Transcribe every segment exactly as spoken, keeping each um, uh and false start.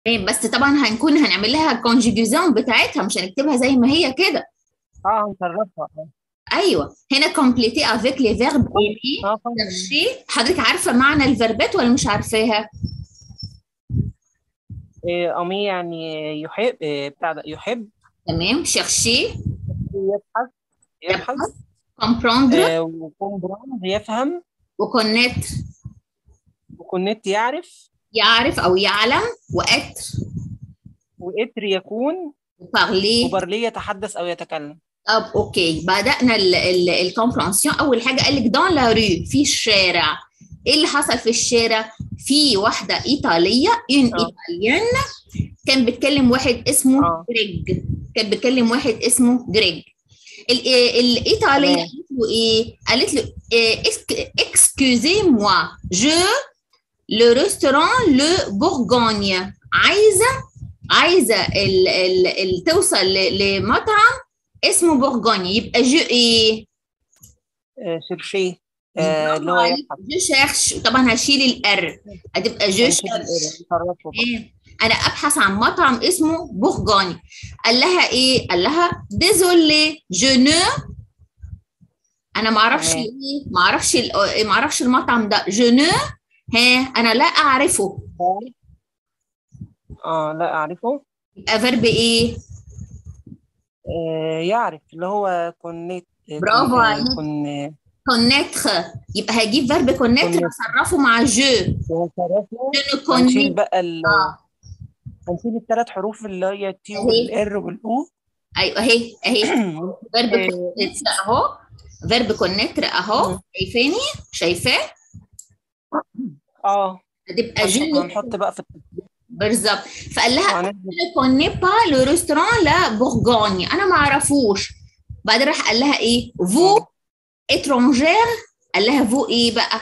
إيه، بس طبعا هنكون هنعمل لها الكونجيجيزون بتاعتها، مش هنكتبها زي ما هي كده. اه هنصرفها اه. ايوه، هنا كومبليتي افيك لي فيرب اه ايمي اه فاهم. شي. حضرتك عارفه معنى الفيربات ولا مش عارفاها؟ إيه امي يعني يحب، إيه بتاع ده يحب. تمام، شيرشي، يبحث. يبحث. يبحث، كومبروندر، آه وكومبراند يفهم. وكونيتر وكونكت يعرف. يعرف او يعلم، واتر وإتر يكون. وبارلي. وبرليه يتحدث أو يتكلم. طب اوكي، بدأنا الكومبرانسيون. اول حاجه قال لك دون لا رue، في الشارع. ايه اللي حصل في الشارع؟ في واحده ايطاليه، اون اه ايطاليان، كان بتكلم واحد اسمه اه جريج. كان بتكلم واحد اسمه جريج. ال- الايطاليه تمام. قالت له ايه؟ قالت له اكسكوزي موا جو لو ريستوران لو بورغونيا. عايزه عايزه ال ال ال توصل ل- لمطعم اسمه بورغونيا، يبقى جو ايه؟ آه شرشيه. آه برافو اللي هو عليك، يبحث. جو شيرش. طبعا هشيل الار، هتبقى جو هنشيل شيرش. الإيراد نصرفه بقى. ايه؟ انا ابحث عن مطعم اسمه بورغوني. قال لها ايه؟ قال لها ديزولي جو نو. انا ما اعرفش تمام. ايه، ما اعرفش ال- ما اعرفش المطعم ده، جو نو. ها، انا لا اعرفه. اه لا أعرفه. يبقى فيرب ايه؟ آه يعرف اللي هو كونيت. كون برافو آه عليك، كون كونيتر. يبقى هجيب فيرب كونيتر كونيت. اصرفه مع جو. ونصرفه. جو نو وهنشيل كونيت. بقى ال... اه، هنشيل الثلاث حروف اللي هي التي اهي. والار والأو. ايوه، اهي اهي. فيرب آه، كونيتر اهو. فيرب كونيتر اهو، شايفاني؟ شايفاه؟ اه هتبقى جو. هنحط هنحط بقى في التطبيق. بالظبط. فقال لها وهنحذف. je ne connais pas le restaurant la Bourgogne، انا ما اعرفوش. بعدين راح قال لها ايه؟ فو مم. اترونجير. قال لها فو ايه بقى؟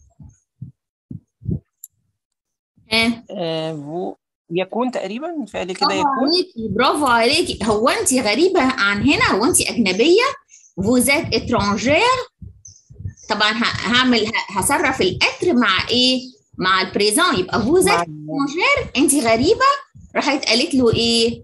ها؟ آه فو. يكون تقريبا فعل كده برافو يكون. عليكي، برافو عليكي. هو انت غريبه عن هنا؟ هو انت اجنبيه؟ فوزات اترونجير. طبعا ه- هعمل ه- هصرف الاتر مع ايه؟ مع البريزون، يبقى فوزات مع ال- اترونجير. انت غريبه. راحت قالت له ايه؟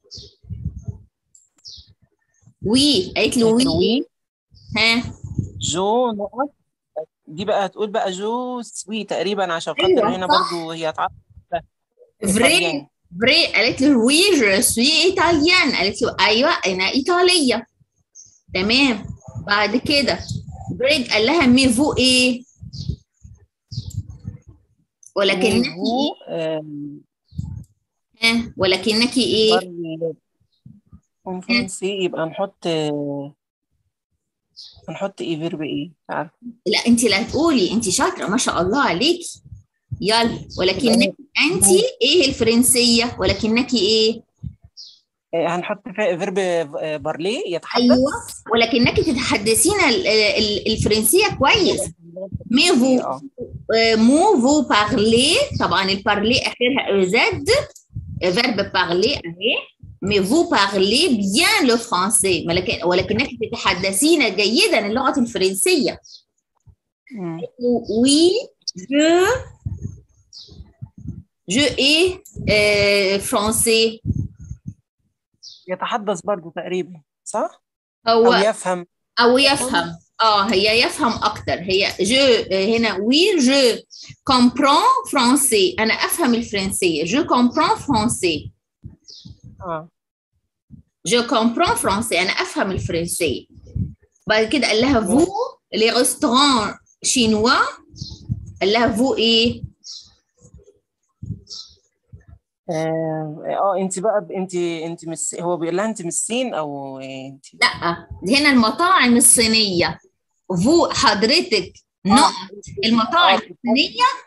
وي. قالت له وي وي. ايه؟ ها؟ جو نقط. دي بقى هتقول بقى جو سوي تقريبا عشان خاطر ايوه هنا صح. برضو هي هتعرف. فري. ايطاليان. فري. قالت له وي جو سوي ايطاليان. قالت له ايوه انا ايطاليه. تمام. بعد كده بريك قال لها مي فو ايه؟ ولكنك ميفو ايه؟ آه ها؟ ولكنك ايه؟ اون ها؟ فرنسي يبقى نحط آه هنحط ايه فيرب ايه مش عارفه. لا انت لا تقولي، انت شاطره ما شاء الله عليكي. يلا، يبقى ولكنك هي- انت ايه الفرنسيه؟ ولكنك ايه؟ آه، هنحط فيها فيرب آه، بارلي ايوه، يتحدث. ولكنك تتحدثين ال- ال- الفرنسيه كويس. مي إيه، فو اه مو فو بارلي. طبعا البارلي اخرها زد. فيرب بارلي اهي. مي فو بارلي بيان لو فرونسي، ولكن ولكنك تتحدثين جيدا اللغه الفرنسيه. مم. وي جو جو ايه فرونسي. يتحدث برضو تقريبا صح. او هو يفهم. او يفهم. يفهم. اه، هي يفهم اكتر. هي جو هنا وي جو كومبرون فرونسي، انا افهم الفرنسيه. جو كومبرون فرونسي. اه جو كومبرون فرونسي، انا افهم الفرنسيه. بعد كده قال لها فو تمام. لي ريستوران شينوا. قال لها فو ايه؟ اه آه، انت بقى انت انت مس هو بيقول لها انت من الصين او انت. لا، دي هنا المطاعم الصينيه. فو حضرتك اه نقط. المطاعم اه الصينيه. بتبحثي.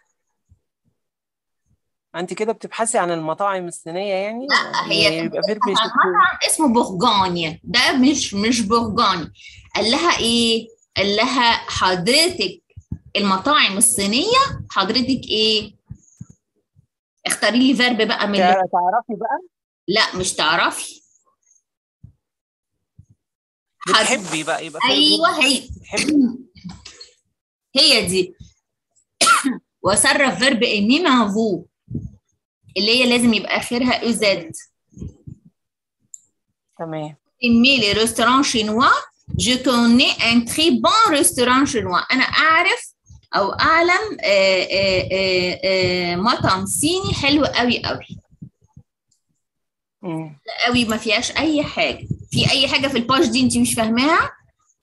انت كده بتبحثي عن المطاعم الصينية يعني. لا، هي كانت يبقى فيرب بتبحث عن يشتكي. مطعم اسمه بورجونيا، ده مش مش بورجوني. قال لها ايه؟ قال لها حضرتك المطاعم الصينيه. حضرتك ايه؟ اختاري لي فيرب بقى من اللي... تع- تعرفي بقى. لا مش تعرفي. حضرتك. بتحبي بقى يبقى فيرب. ايوه هي. بتحبي. هي دي. وصرف فيرب ايمي مع فو. اللي هي لازم يبقى اخرها او زد. تمام. aimer les restaurants chinois je connais un très bon restaurant chinois. انا اعرف او اعلم آآ آآ آآ مطعم صيني حلو قوي قوي. امم قوي ما فيهاش اي حاجه. في اي حاجه في الباج دي انت مش فاهماها؟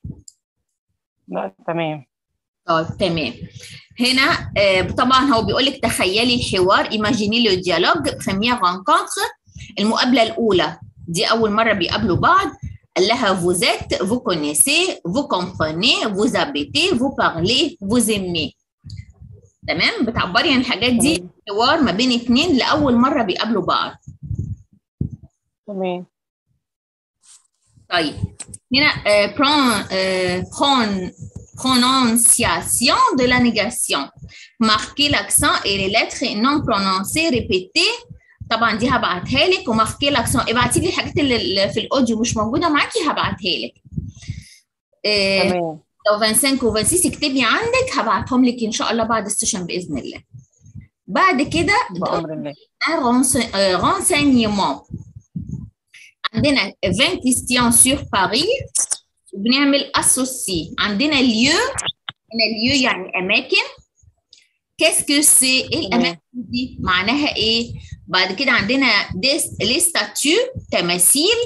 لا تمام. اه تمام. هنا آه طبعا هو بيقول لك تخيلي الحوار ايماجيني لو ديالوج بخميير رانكونتر. المقابله الاولى دي اول مره بيقابلوا بعض. قال لها vous êtes vous connaissez vous comprenez vous habitez vous parlez vous aimez. تمام. بتعبري عن الحاجات دي حوار ما بين اتنين لاول مره بيقابلوا بعض. تمام. طيب هنا euh, prend euh, prend prononciation de la négation. Marquez l'accent et les lettres non prononcées répétées. طبعا دي هبعتها لك. وماركي لاكسون ابعتي لي الحاجات اللي في الاوديو مش موجوده معاكي هبعتها لك. إيه تمام. لو خمسة وعشرين و26 اكتبي عندك هبعتهم لك ان شاء الله بعد السيشن باذن الله. بعد كده بأمر الله. renseignement. عندنا vingt questions sur Paris. بنعمل associé. عندنا lieu. هنا lieu يعني اماكن. qu'est-ce que c'est؟ ايه الاماكن دي؟ معناها ايه؟ بعد كده عندنا les statues تماثيل.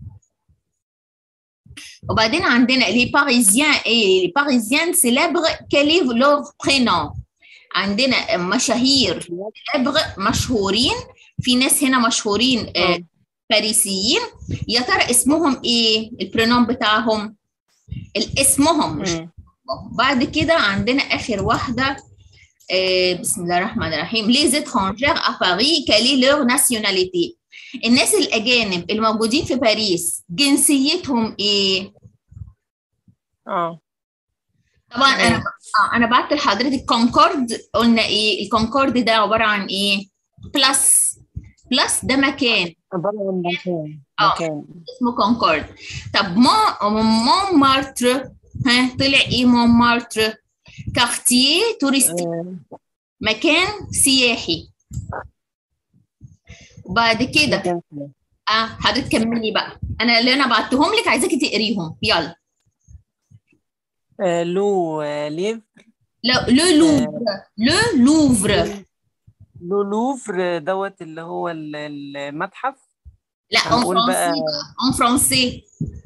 وبعدين عندنا les parisiens et les parisiennes célèbres quel est leur prénom؟ عندنا مشاهير célèbres مشهورين. في ناس هنا مشهورين آه باريسيين. يا ترى اسمهم ايه؟ البرونوم بتاعهم اسمهم مش بعد كده عندنا اخر واحده آه بسم الله الرحمن الرحيم. les étrangers à Paris quelle est leur nationalité؟ الناس الاجانب الموجودين في باريس جنسيتهم ايه؟ اه طبعا انا اه انا بعت لحضرتك كونكورد. قلنا ايه الكونكورد ده؟ عباره عن ايه؟ بلس. بلس ده مكان. عباره عن مكان. مكان اسمه كونكورد. طب مون مون مارتر ها طلع ايه؟ مون مارتر كارتيه توريستيك. آه. مكان سياحي. وبعد كده اه حضرتك كملي بقى. انا اللي انا بعتهم لك عايزاكي تقريهم يلا. آه لو آه ليف لا لو لوفر. لو لوفر. لو لوفر دوت اللي هو المتحف. لا اون فرونسي. اون فرونسي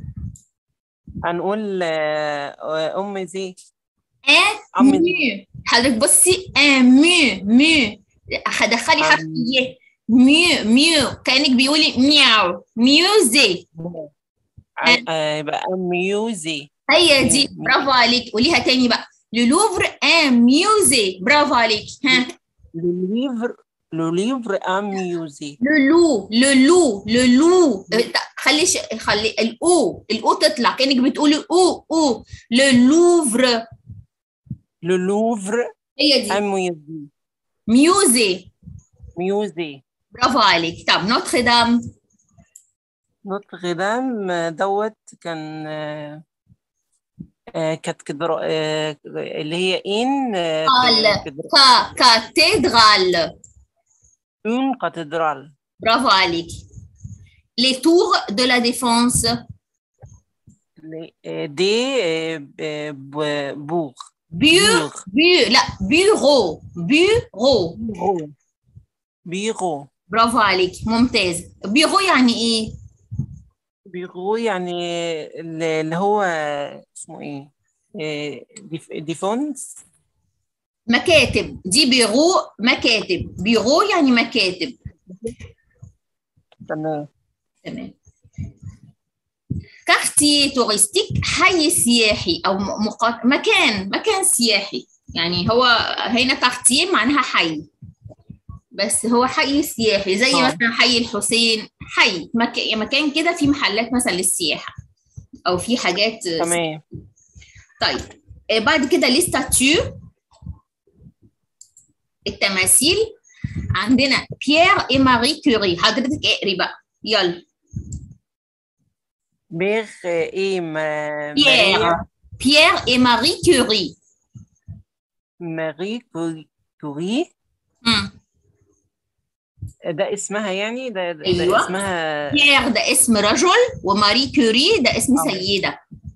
هنقول ام زي ان ميو. حضرتك بصي ان ميو ميو هدخلي حرف ي. ميو ميو كانك بيقولي مياو ميوزي. يبقى ميوزي. هي دي برافو عليك. قوليها تاني بقى. لو لوفر ان ميوزي. برافو عليك. ها لو ليفر لو ليفر ان ميوزي. لو لو لو لو لو خلي ش... خلي الاو الاو تطلع كانك بتقولي او او. لو لوفر. لو لوفر هي دي. ميوزي. ميوزي. ميوزي. برافو عليك. طب نوتردام. نوتردام دوت كان آه كاتدرا آه اللي هي ان آه كا كاتدرال. اون كاتدرال. برافو عليك. Les tours de la défense. دي بور. بيو بيو لا بيرو. بيرو. بيرو. برافو عليك ممتاز. بيرو يعني ايه؟ بيرو يعني اللي هو اسمه ايه؟ ديفونس. مكاتب. دي بيرو مكاتب. بيرو يعني مكاتب. تمام. تمام. كارتيه توريستيك حي سياحي او مقاط... مكان مكان سياحي. يعني هو هنا كارتيه معناها حي بس هو حي سياحي زي أوه. مثلا حي الحسين. حي مك... مكان كده فيه محلات مثلا للسياحه او في حاجات. تمام. طيب بعد كده لي ستاتيو التماثيل. عندنا بيير اي ماري كوري. حضرتك اقري بقى يلا. بيير اي بيير بيير اي ماري كوري. ماري كوري. امم ده اسمها يعني ده, ده ايوه اسمها. بيير ده اسم رجل وماري كوري ده اسم اه سيده.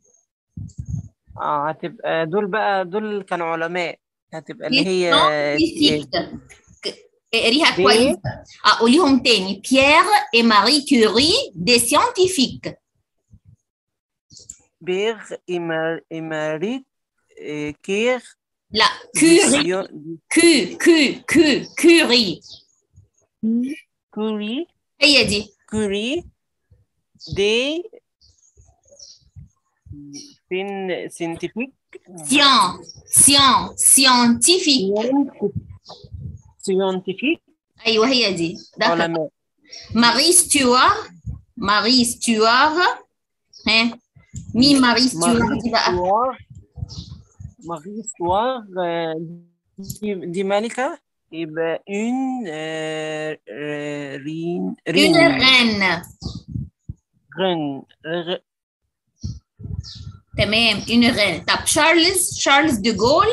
اه هتبقى دول بقى، دول كانوا علماء، هتبقى اللي دي هي سيانتيفيك. اقريها دي كويس. اقوليهم تاني: بيير et ماري كوري دي سيانتيفيك. بيغ إمار إماريت إيه، كير لا دي كوري. سيون كو كو كو كوري. دي كوري هي دي كوري دي سين سينتيفيك سيان سيان سيانتيفيك. سيونتيفيك ايوه هي دي ده. علماء. ماري ستيوار. ماري ستيوار. ها مين ماري ستيوار ماري دي بقى؟ ستوار ماري ستوار آه، دي, دي ملكة، يبقى اون آه، آه، رين une رين reine. رين ر- تمام une reine. طب شارلز شارلز دي جول.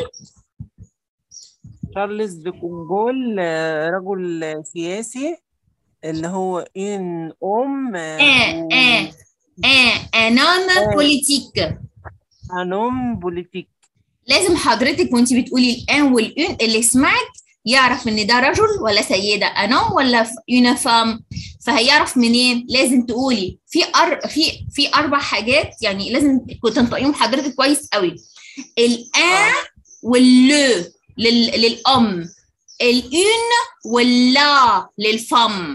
شارلز دي كونجول آه، رجل سياسي، اللي هو ان ام آه، un و un un un homme آه، politique. انوم بوليتيك. لازم حضرتك وانت بتقولي الان والان اللي يسمعك يعرف ان ده رجل ولا سيده، انوم ولا اون فام. فهيعرف منين؟ لازم تقولي في أر... في في اربع حاجات، يعني لازم تنطقيهم حضرتك كويس قوي. الان واللو لل... للام، الان واللا للفم.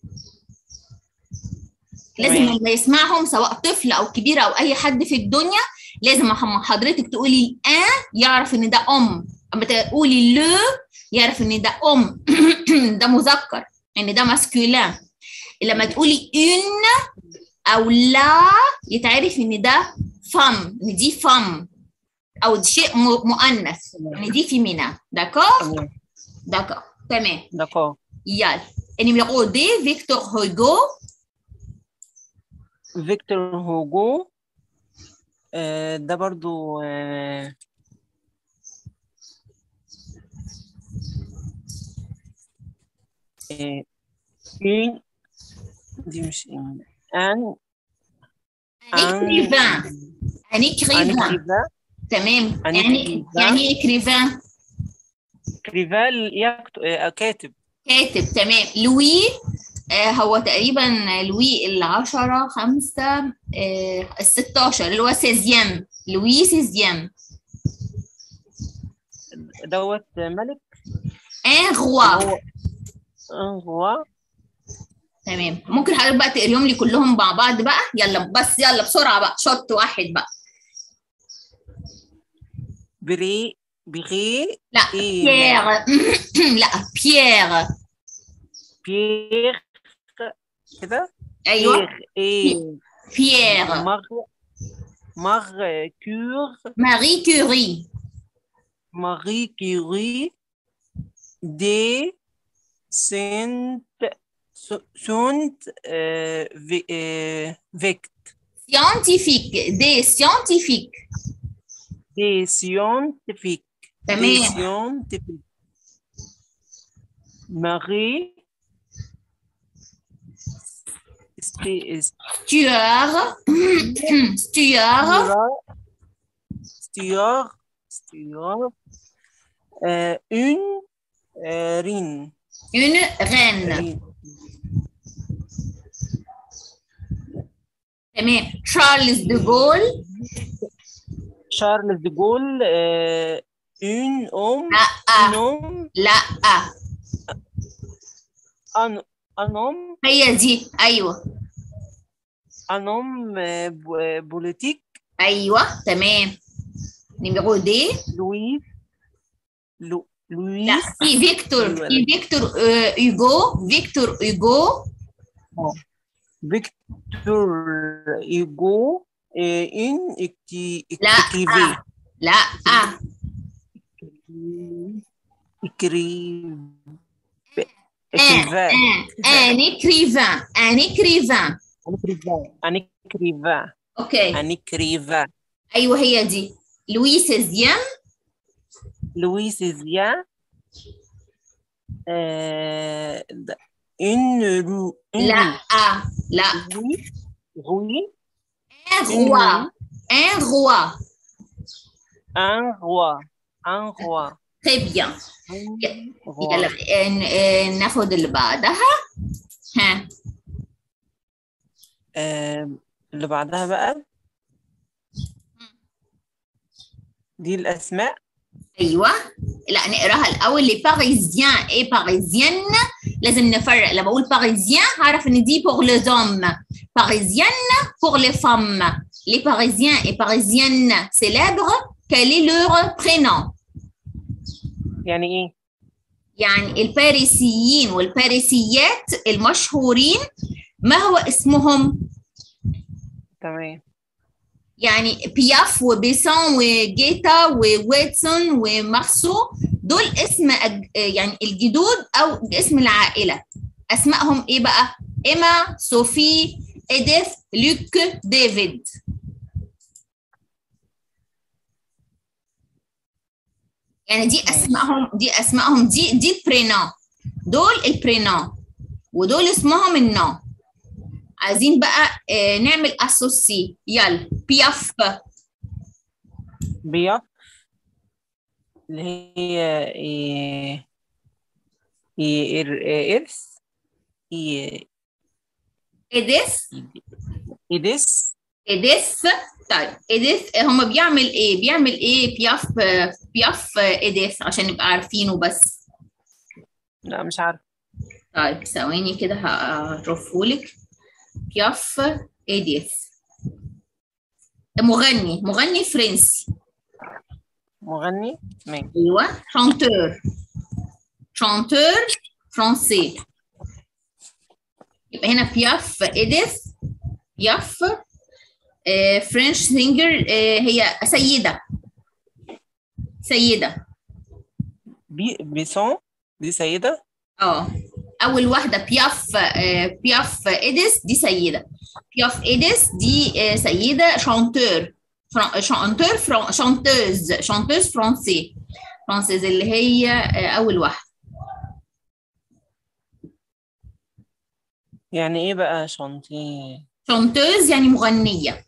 لازم تمام لما يسمعهم سواء طفل او كبير او اي حد في الدنيا لازم حضرتك تقولي الان يعرف ان ده ام، اما تقولي لو يعرف ان ده ام ده مذكر، ان ده ماسكولين. لما تقولي ان او لا يتعرف ان ده فم، ان دي فم او دي شيء مؤنث، ان دي فيمينا. داكور تمام داكور تمام. داكور. يلا النيميرو دي فيكتور هوغو. فيكتور هوجو آه، ده برضو آه، آه، إيه دي مش إيه أن ان أن écrivain. ان أن écrivain. كريفا تمام. أن يعني كريفا يعني ايه écrivain؟ كريفال يكتب آه، كاتب. كاتب. تمام. لوي آه هو تقريبا لوي العشرة خمسة آه الستاشر اللي هو سيزيام. لوي سيزيام. دوت ملك ان اللي روا. هو ان هو تمام. ممكن حضرتك بقى تقريهم لي كلهم مع بعض بقى؟ يلا بس يلا بسرعة بقى، شوت واحد بقى. بري بغي لا إيه بيير. لا بيير. بيير كده. ايوه بيير إيه بيير. مغ مغ كور ماري كوري. ماري كوري دي سنت سونت آه، في آه، فيكت سcientifique. دي سcientifique. دي سيونتيفيك دي تمام. سيونتيفيك ماري ستي ستيور. ستيور. ستيار ستيار آه، اون آه، رين une reine. رين تمام. شارلز دي جول. شارلز دي جول آه، اون ام لا اون ام لا ان ان ام هي دي. ايوه ان ام آه، بو- بوليتيك. ايوه تمام. نيميرو دي. لويس لو لا لويس في فيكتور. ايوه في فيكتور آه، هوجو. فيكتور هوجو. فيكتور ايجو آه، ان اكتي لا اكريفي لا اكري ان اكريفا ان ان écrivain. ان écrivain. ان اكريفا اوكي ان اكريفا ايوه هي دي. لوي سيزيام. لويس زيا آه، ده une roue. Une لا roue. لا Oui. Oui. un Une roi roue. un roi Un roi. Un roi. très bien. Un roi. يلا ن- ن- ناخد اللي بعدها. ها آه، اللي بعدها بقى دي الأسماء. ايوه لا نقراها الاول. لي باريزيان اي باريزيان لازم نفرق. لما اقول باريزيان هعرف ان دي بور لي زوم، باريزيان بور لي فام. لي باريزيان اي باريزيان سيليبر quel est leur prénom. يعني إيه؟ يعني الباريسيين والباريسيات المشهورين ما هو اسمهم؟ تمام. يعني بياف وبيسون وجيتا وويتسون ومارسو دول اسم أج... يعني الجدود او اسم العائله. اسمائهم ايه بقى؟ ايما، صوفي، اديث، لوك، ديفيد. يعني دي اسمائهم دي اسمائهم دي دي البرينون. دول البرينون ودول اسمهم النون. عايزين بقى آه نعمل اسوسي. يلا بياف. بياف اللي هي إيه إيه إر- إرث إيه اديث إيديس. اديث. طيب اديث هم بيعمل ايه؟ بيعمل ايه بياف؟ بياف اديث عشان نبقى عارفينه بس. لا مش عارفة. طيب ثواني كده هعرفهولك. بياف اديث مغني مغني فرنسي. مغني. ماشي. ايوه شانتور شانتور فرنسي. يبقى هنا بياف اديث. بياف آه فرنش سينجر. آه هي سيدة سيدة. بي بيسون دي سيدة. اه اول واحده بياف. آه بياف اديس دي سيده. بياف اديس دي آه سيده شانتور. فران... شانتور فران... شانتوز شانتوز فرنسي فرانسيز اللي هي آه اول واحده. يعني ايه بقى شانتي؟ شانتوز يعني مغنيه.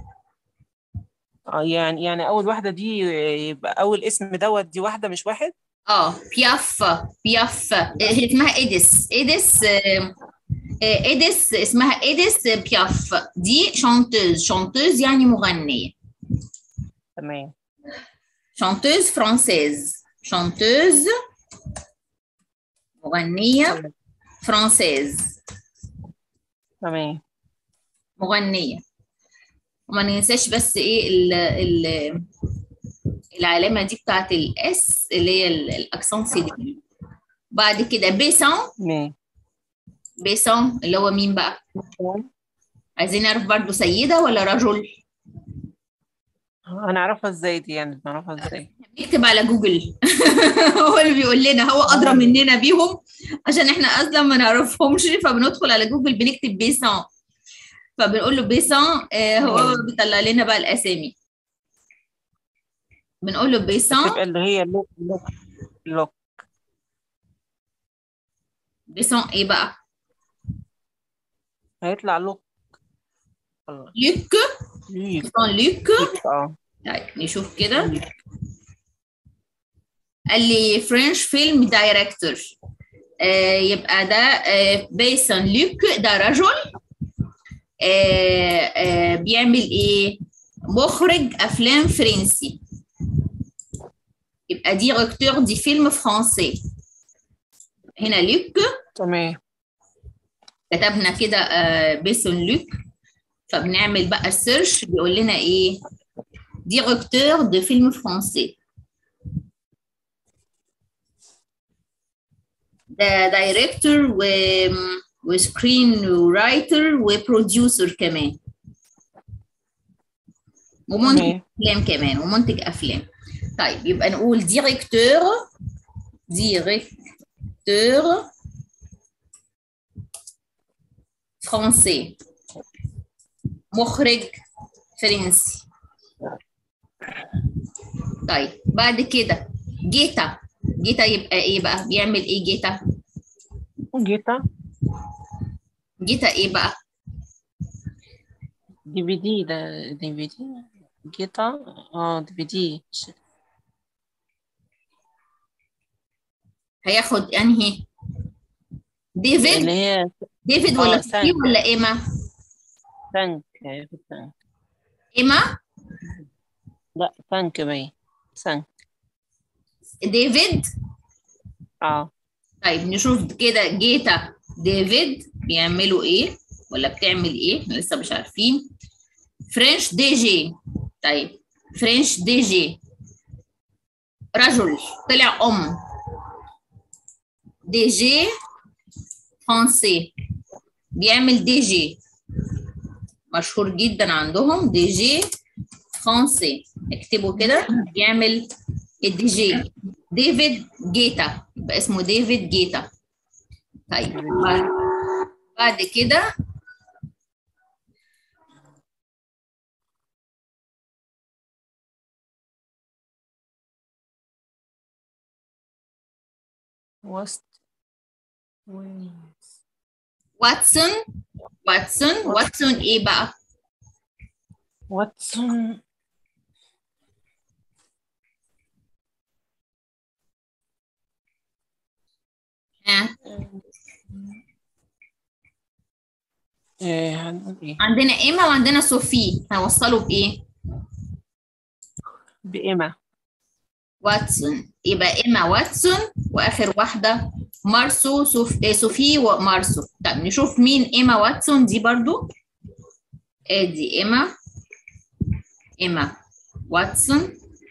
اه يعني يعني اول واحدة دي يبقى اول اسم دوت دي واحدة مش واحد. اه بياف بياف آه هي اسمها اديس اديس آه آه اديس اسمها اديس بياف. دي شانتوز شانتوز يعني مغنيه. تمام. شانتوز فرانسيز شانتوز مغنيه فرانسيز. تمام. مغنية. وما ننساش بس ايه ال ال العلامة دي بتاعت الاس اللي هي الاكسون سيدي. بعد كده بيسون. مين؟ بيسون اللي هو مين بقى؟ عايزين نعرف برضو سيدة ولا رجل؟ هنعرفها ازاي دي؟ يعني نعرفها ازاي؟ نكتب على جوجل. هو اللي بيقول لنا، هو ادرى مننا بيهم عشان احنا اصلا ما نعرفهمش. فبندخل على جوجل بنكتب بيسون فبنقول له بيسون. آه هو بيطلع لنا بقى الاسامي. بنقول له بيسون. تبقى اللي هي لوك لوك لوك. بيسون ايه بقى؟ هيطلع لوك. لوك. لوك. لوك. اه طيب نشوف كده. قال لي فرنش فيلم دايركتور. آه يبقى ده آه بيسون لوك. ده رجل آه آه بيعمل ايه؟ مخرج افلام فرنسي. يبقى ديريكتور دي فيلم فرنسي. هنا لوك. تمام. كتبنا كده آه بيسون لوك. فبنعمل بقى السيرش بيقول لنا ايه؟ ديريكتور دي فيلم فرنسي. ده دايركتور و وسكرين رايتر وبروديوسر كمان ومنتج افلام كمان ومنتج افلام. طيب يبقى نقول ديريكتور ديريكتور فرنسي. مخرج فرنسي. طيب بعد كده جيتا. جيتا يبقى ايه بقى؟ بيعمل ايه جيتا؟ جيتا جيتا ايه بقى؟ دي في دي ده دي في دي جيتا. اه دي في دي هياخد انهي؟ اللي ديفيد؟ هي ديفيد ولا اه سوفي سانك. ولا ايما؟ سانك هياخد سانك. ايما. لا سانك باين. سانك. ديفيد. اه طيب نشوف كده جيتا ديفيد بيعملوا ايه ولا بتعمل ايه، احنا لسه مش عارفين. فرنش دي جي. طيب فرنش دي جي رجل، طلع ام. دي جي فرنسي بيعمل دي جي، مشهور جدا عندهم دي جي فرنسي، اكتبوا كده بيعمل الدي جي. ديفيد جيتا يبقى اسمه ديفيد جيتا. طيب بعد بعد كده وست وينز. واتسون. واتسون واتسون ايه بقى؟ واتسون. ها ايه هنقول ايه؟ عندنا ايما وعندنا صوفي، هوصله بايه؟ بإما. واتسون، يبقى ايما واتسون، واخر واحده مارسو صوف... إيه صوفي ومارسو. طب نشوف مين ايما واتسون دي برضو. ادي ايما، ايما واتسون.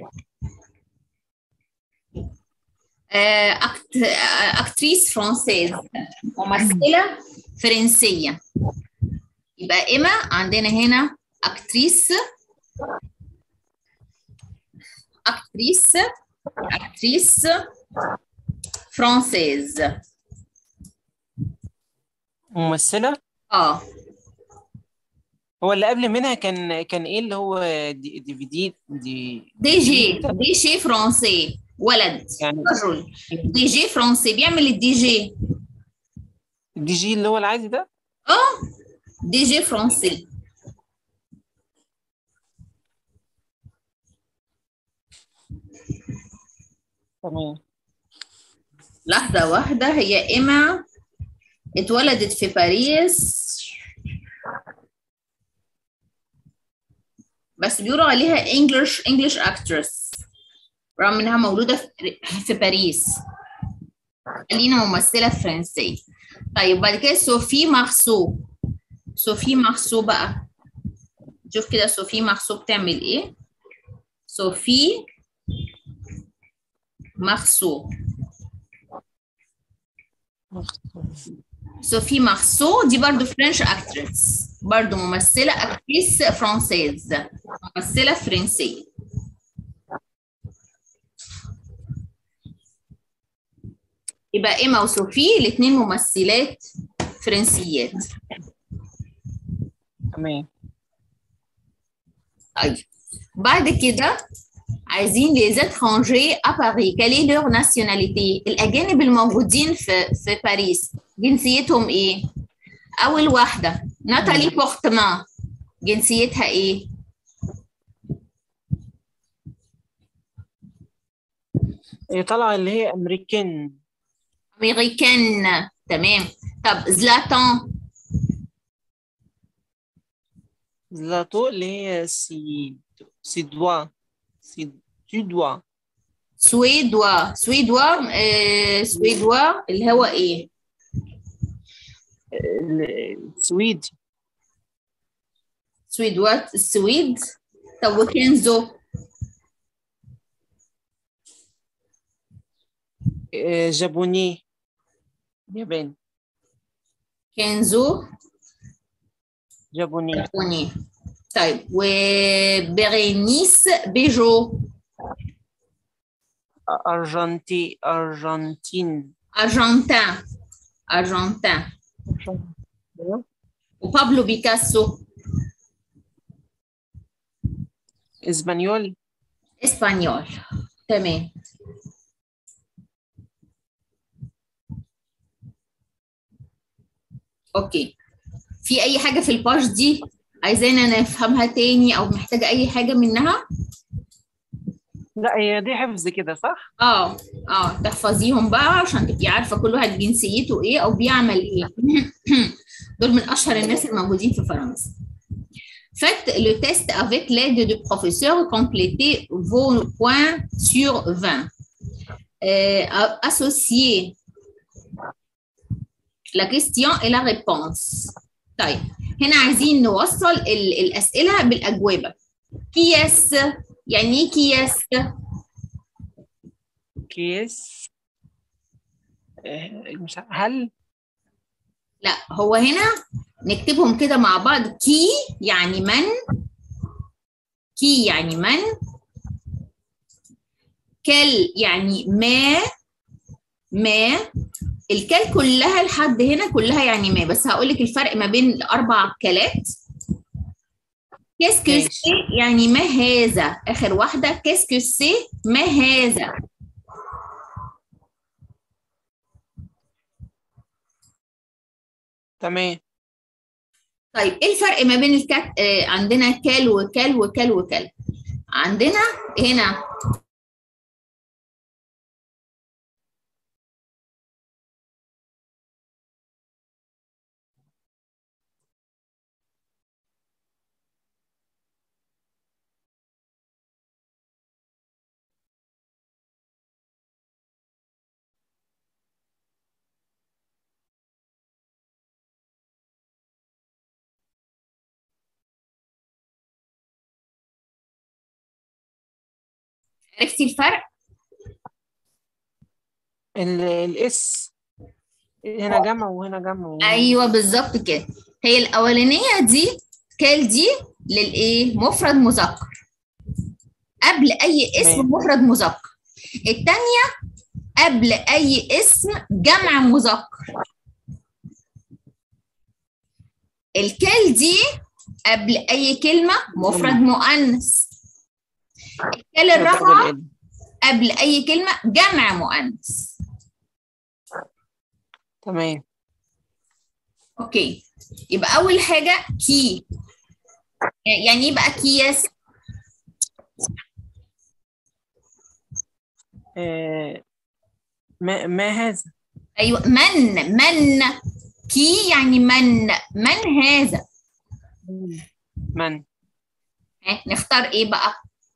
آه، أكت... آه، اكتريس فرانسيز، ممثله فرنسيه. يبقى ايما عندنا هنا اكتريس، اكتريس اكتريس فرانسيز. ممثلة. اه هو اللي قبل منها كان كان ايه اللي هو دي دي في دي دي دي دي جي، دي جي فرنسي، ولد يعني رجل. دي جي فرنسي بيعمل الدي جي. الدي جي اللي هو العادي ده. اه دي جي فرنسي. تمام. لحظة واحدة، هي إيما اتولدت في باريس بس بيقولوا عليها انجلش انجلش اكترس رغم انها مولودة في في باريس. خلينا ممثلة فرنسية. طيب بعد كده صوفي مارسو. صوفي مارسو بقى، شوف كده صوفي مارسو بتعمل ايه. صوفي مارسو. صوفي مارسو دي برضو فرنش اكترس، برضو ممثلة اكتريس فرانسيز، ممثلة فرنسية. يبقى ايما وصوفي الاثنين ممثلات فرنسيات. تمام. طيب بعد كده عايزين les étrangers à Paris quelle est leur nationalité. الأجانب الموجودين في في باريس جنسيتهم إيه؟ أول واحدة ناتالي بورتمان، جنسيتها إيه؟ هي طالعة اللي هي أمريكان. أمريكان، تمام. طب زلاتان. زلاتو اللي هي سي سيدوا سيد سيدوا سويدوا. سويدوا آه سويدوا اللي هو إيه؟ السويد. سويدوا السويد. طب وكنزو؟ جابوني يابان. كنزو جابوني. ياباني. طيب وبرينيس بيجو. أرجنتي أرجنتين. أرجنتين. أرجنتين. وبابلو بيكاسو. إسبانيول. إسبانيول، تمام. أوكي في اي حاجه في الباج دي عايزانا نفهمها تاني او محتاجه اي حاجه منها؟ لا هي دي حفظ كده صح؟ اه اه تحفظيهم بقى عشان تبقي عارفه كل واحد جنسيته ايه او بيعمل ايه. دول من اشهر الناس الموجودين في فرنسا. Faites le test avec l'aide du professeur, complétez vos points sur vingt. Euh, associez la question et la réponse. طيب هنا عايزين نوصل ال الأسئلة بالأجوبة. كياس يعني ايه كياس؟ كيس مش هل؟ لا هو هنا نكتبهم كده مع بعض. كي يعني من، كي يعني من، كل يعني ما، ما الكل كلها لحد هنا كلها يعني ما، بس هقول لك الفرق ما بين الاربع كلات. كاسكو سي يعني ما هذا، اخر واحده كاسكو سي ما هذا. تمام. طيب ايه الفرق ما بين الكات؟ آه عندنا كال وكال وكال وكال. عندنا هنا عرفتي الفرق؟ الاس هنا جمع وهنا جمع وهنا. ايوه بالظبط كده. هي الاولانيه دي كال دي للايه؟ مفرد مذكر قبل اي اسم مفرد مذكر. الثانيه قبل اي اسم جمع مذكر. الكال دي قبل اي كلمه مفرد مؤنث. الكال الرابعه قبل اي كلمه جمع مؤنث. تمام. اوكي يبقى اول حاجه كي، يعني ايه بقى كياس؟ آه ما ما هذا. ايوه من، من كي يعني من، من هذا. من. ها نختار ايه بقى؟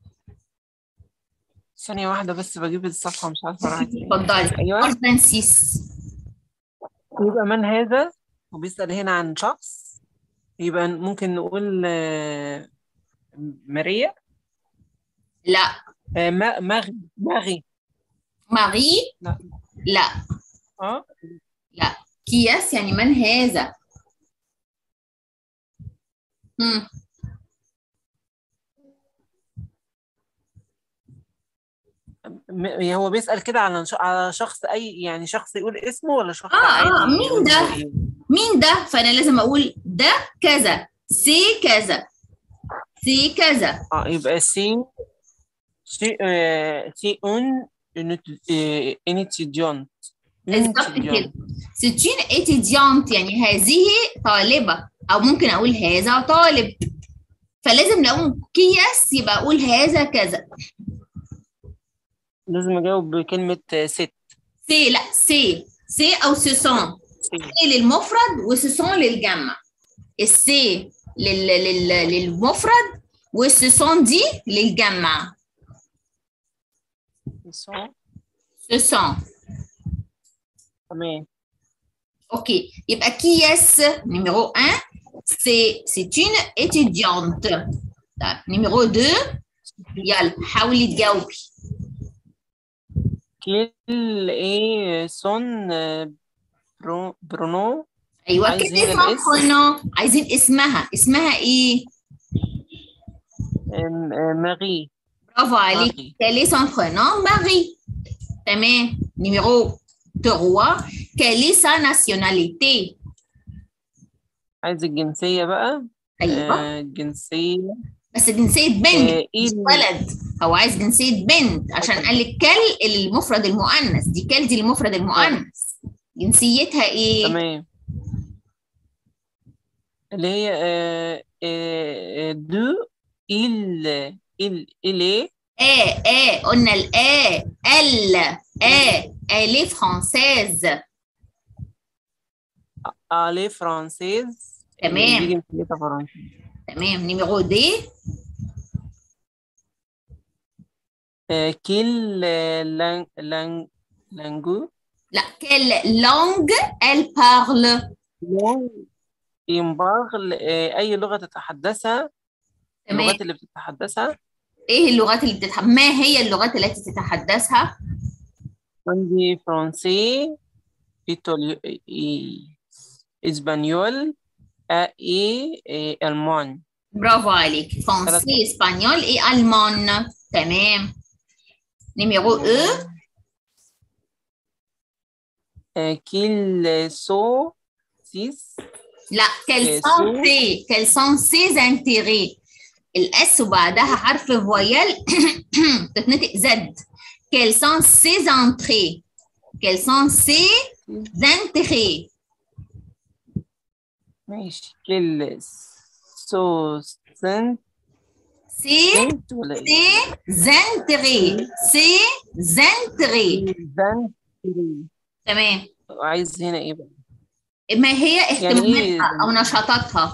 ثانية واحدة بس بجيب الصفحة مش عارفة راحت فين. اتفضلي. ايوه أربنسيس. يبقى من هذا وبيسأل هنا عن شخص، يبقى ممكن نقول آه ماريا. لا. آه ماغي ماغي ماري. لا. لا. اه لا كياس يعني من هذا. هم. هو بيسأل كده على على شخص، اي يعني شخص يقول اسمه ولا شخص اه عادي؟ اه مين ده؟ إيه؟ مين ده؟ فانا لازم اقول ده كذا، سي كذا، سي كذا. اه يبقى سي سي آه سي اون ان اتيديونت. بالظبط كده. سيتين اتيديانت يعني هذه طالبه، او ممكن اقول هذا طالب. فلازم لو كياس يبقى اقول هذا كذا. لازم اجاوب بكلمه ست. سي لا سي، سي او سيسون. سي للمفرد وسيسون للجمع. السي لل... لل... للمفرد والسيسون دي للجمع. سيسون. سيسون. تمام. اوكي يبقى كياس نيميرو واحد سي سي اون étudiante. طيب نيميرو اتنين يلا حاولي تجاوبي. كل ايه سون برو برونو. ايوه كده اسمها. عايزين اسمها، اسمها ايه؟ ماري. برافو عليك. كالي سون برونو ماري. تمام. نيميرو ثلاثة كالي سا ناسيوناليتي. عايز الجنسية بقى. ايوه الجنسية بس جنسية بنت آه مش ولد. هو عايز جنسية بنت عشان قال لك كل المفرد المؤنث، دي كل دي المفرد المؤنث. جنسيتها ايه؟ تمام. اللي هي آه آه دو il il il est اه اه قلنا الآ ال اه elle est française. allée française اللي دي تمام جنسيتها فرنسية. تمام. نيميرو دي. آه qu'il lang lang langue لا quelle langue elle parle. ينبغي آه أي لغة تتحدثها، تمام. اللغات اللي بتتحدثها. ايه اللغات اللي بتتحدث؟ ما هي اللغات التي تتحدثها؟ عندي فرنسي، إيطالي، إي- إسبانيول، آه، إيه إيه، ألمان. برافو عليك. ثلاث فرنسي اسبانيول اي المان. تمام. نيميرو او. آه، كيل سو سيس لا quels آه، sont سو tes quels sont ses intérêts. الاس وبعدها حرف فويل تتنطق زد. quels sont ses entrées. quels sont ses intérêts. ماشي. كيل سو سنت ses سنت ولا إيه؟ ses intérêts. ses intérêts. زن. تمام. عايز هنا إيه بقى؟ ما هي يعني إيه اهتماماتها او زن؟ نشاطاتها؟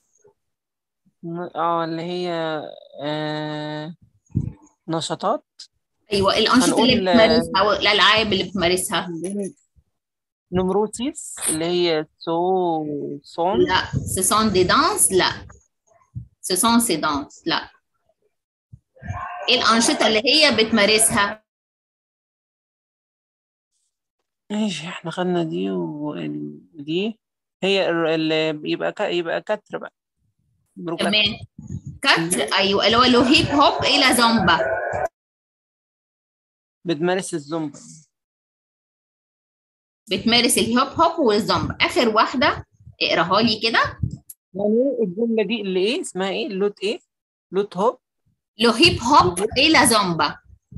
اه اللي هي آه نشاطات. ايوه الانشطه اللي هنقول بتمارسها والالعاب اللي بتمارسها. نمروتيس اللي هي سو صون. لا ce sont des danses. لا ce sont ces danses. لا. ايه الانشطه اللي هي بتمارسها؟ ماشي، احنا خدنا دي ودي. هي اللي يبقى ك... يبقى كتر بقى. بروكات. تمام. كتر. ايوه اللي هو له هيب هوب الى زومبا. بتمارس الزومبا. بتمارس الهيب هوب والزومبا. اخر واحده اقراها لي كده. يعني الجملة دي اللي ايه اسمها ايه؟ لوت ايه؟ لوت هوب. له هيب هوب الى زومبا.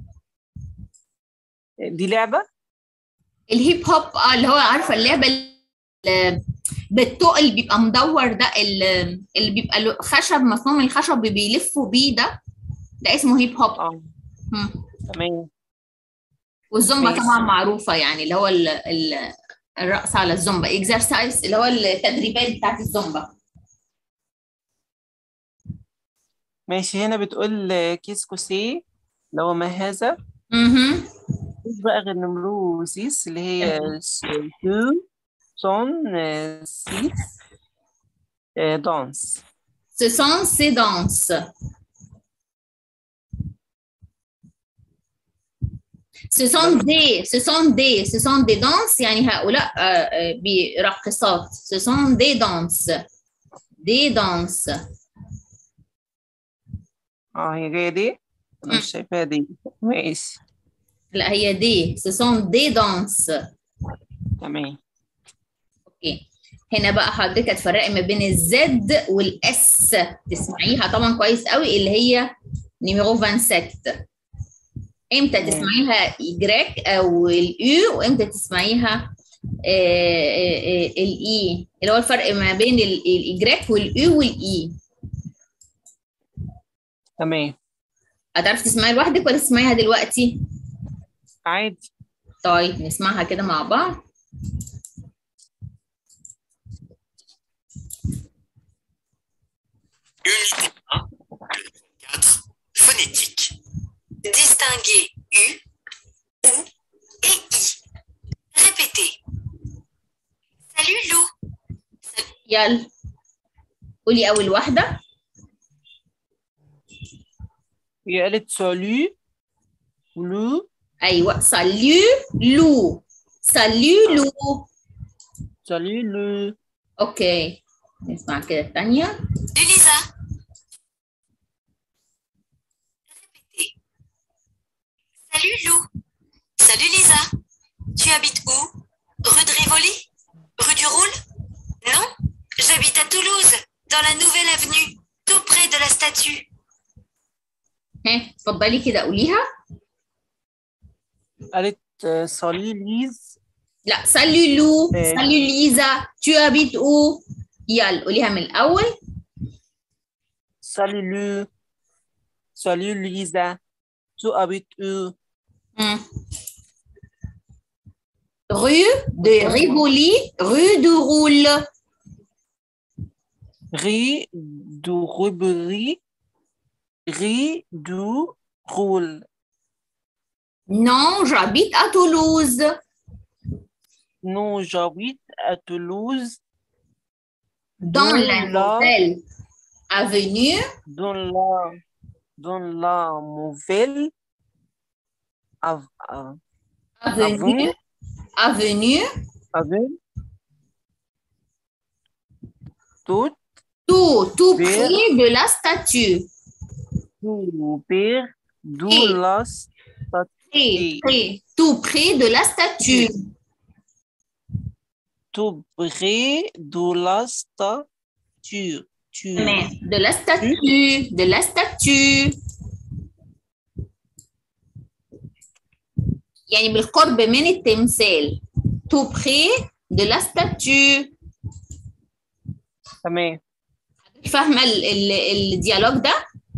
دي لعبة. الهيب هوب اه اللي هو عارفه اللعبه اللي بالطوق اللي بيبقى مدور ده، اللي, اللي بيبقى له خشب مصنوع من الخشب بيلفوا بيه ده، ده اسمه هيب هوب. اه تمام. والزومبا ماشي. طبعا معروفه، يعني اللي هو ال ال الرقص على الزومبا، اكسرسايز اللي هو التدريبات بتاعت الزومبا. ماشي. هنا بتقول كيس كوسي اللي هو ما هذا. اها. مش بقى غير نمرو سيس اللي هي سو سون آه، سيس آه، دانس. Ce sont ces danses. Ce sont des ce sont des ce sont des danses يعني هؤلاء براقصات. Ce sont des danses. des danses. اه هي جاية دي. انا مش شايفاها دي. ماشي. لا هي دي. Ce sont des danses. تمام. اوكي. هنا بقى حضرتك هتفرقي ما بين الزد والاس، تسمعيها طبعا كويس قوي، اللي هي نيميرو سبعة وعشرين. امتى تسمعيها يجراك او الاو، وامتى تسمعيها الاي، اللي هو الفرق ما بين الاجراك والاو والاي. تمام. هتعرفي تسمعي لوحدك ولا تسمعيها دلوقتي؟ عادي. طيب نسمعها كده مع بعض. Unité un, quatre, phonétique. Distinguer U, OU et I. Répétez. Salut Lou. يلا قولي أول واحدة. هي قالت سالو لو. أيوة سالو لو. سالو لو. سالو لو. أوكي نسمع كده الثانية. Lisa. Répétez. Salut Lou. Salut Lisa. Tu habites où? Rue de Rivoli? Rue du Roule? Non? J'habite à Toulouse, dans la nouvelle avenue, tout près de la statue. ها اتفضلي كده قوليها. قالت سالو ليز. لا سالو لو. سالو ليزا. tu habites où؟ يلا قوليها من الأول. Salut, salut Lisa. Tu habites où? Hmm. Rue de Rivoli, rue du Roule. Rue du Rubry, rue du Roule. Non, j'habite à Toulouse. Non, j'habite à Toulouse. Dans la nouvelle avenue. Dans la, dans la nouvelle av, av, Avenue. Avenue. avenue. Tout, Tout, tout Vers- près de la statue. tout près de Et- la Près, statue. près, tout près de la statue. Tout près de la statue. Tu- تمام. De la statue. De la statue. يعني بالقرب من التمثال. Tout près de la statue. تمام. فاهمة ال- ال- الديالوج ده؟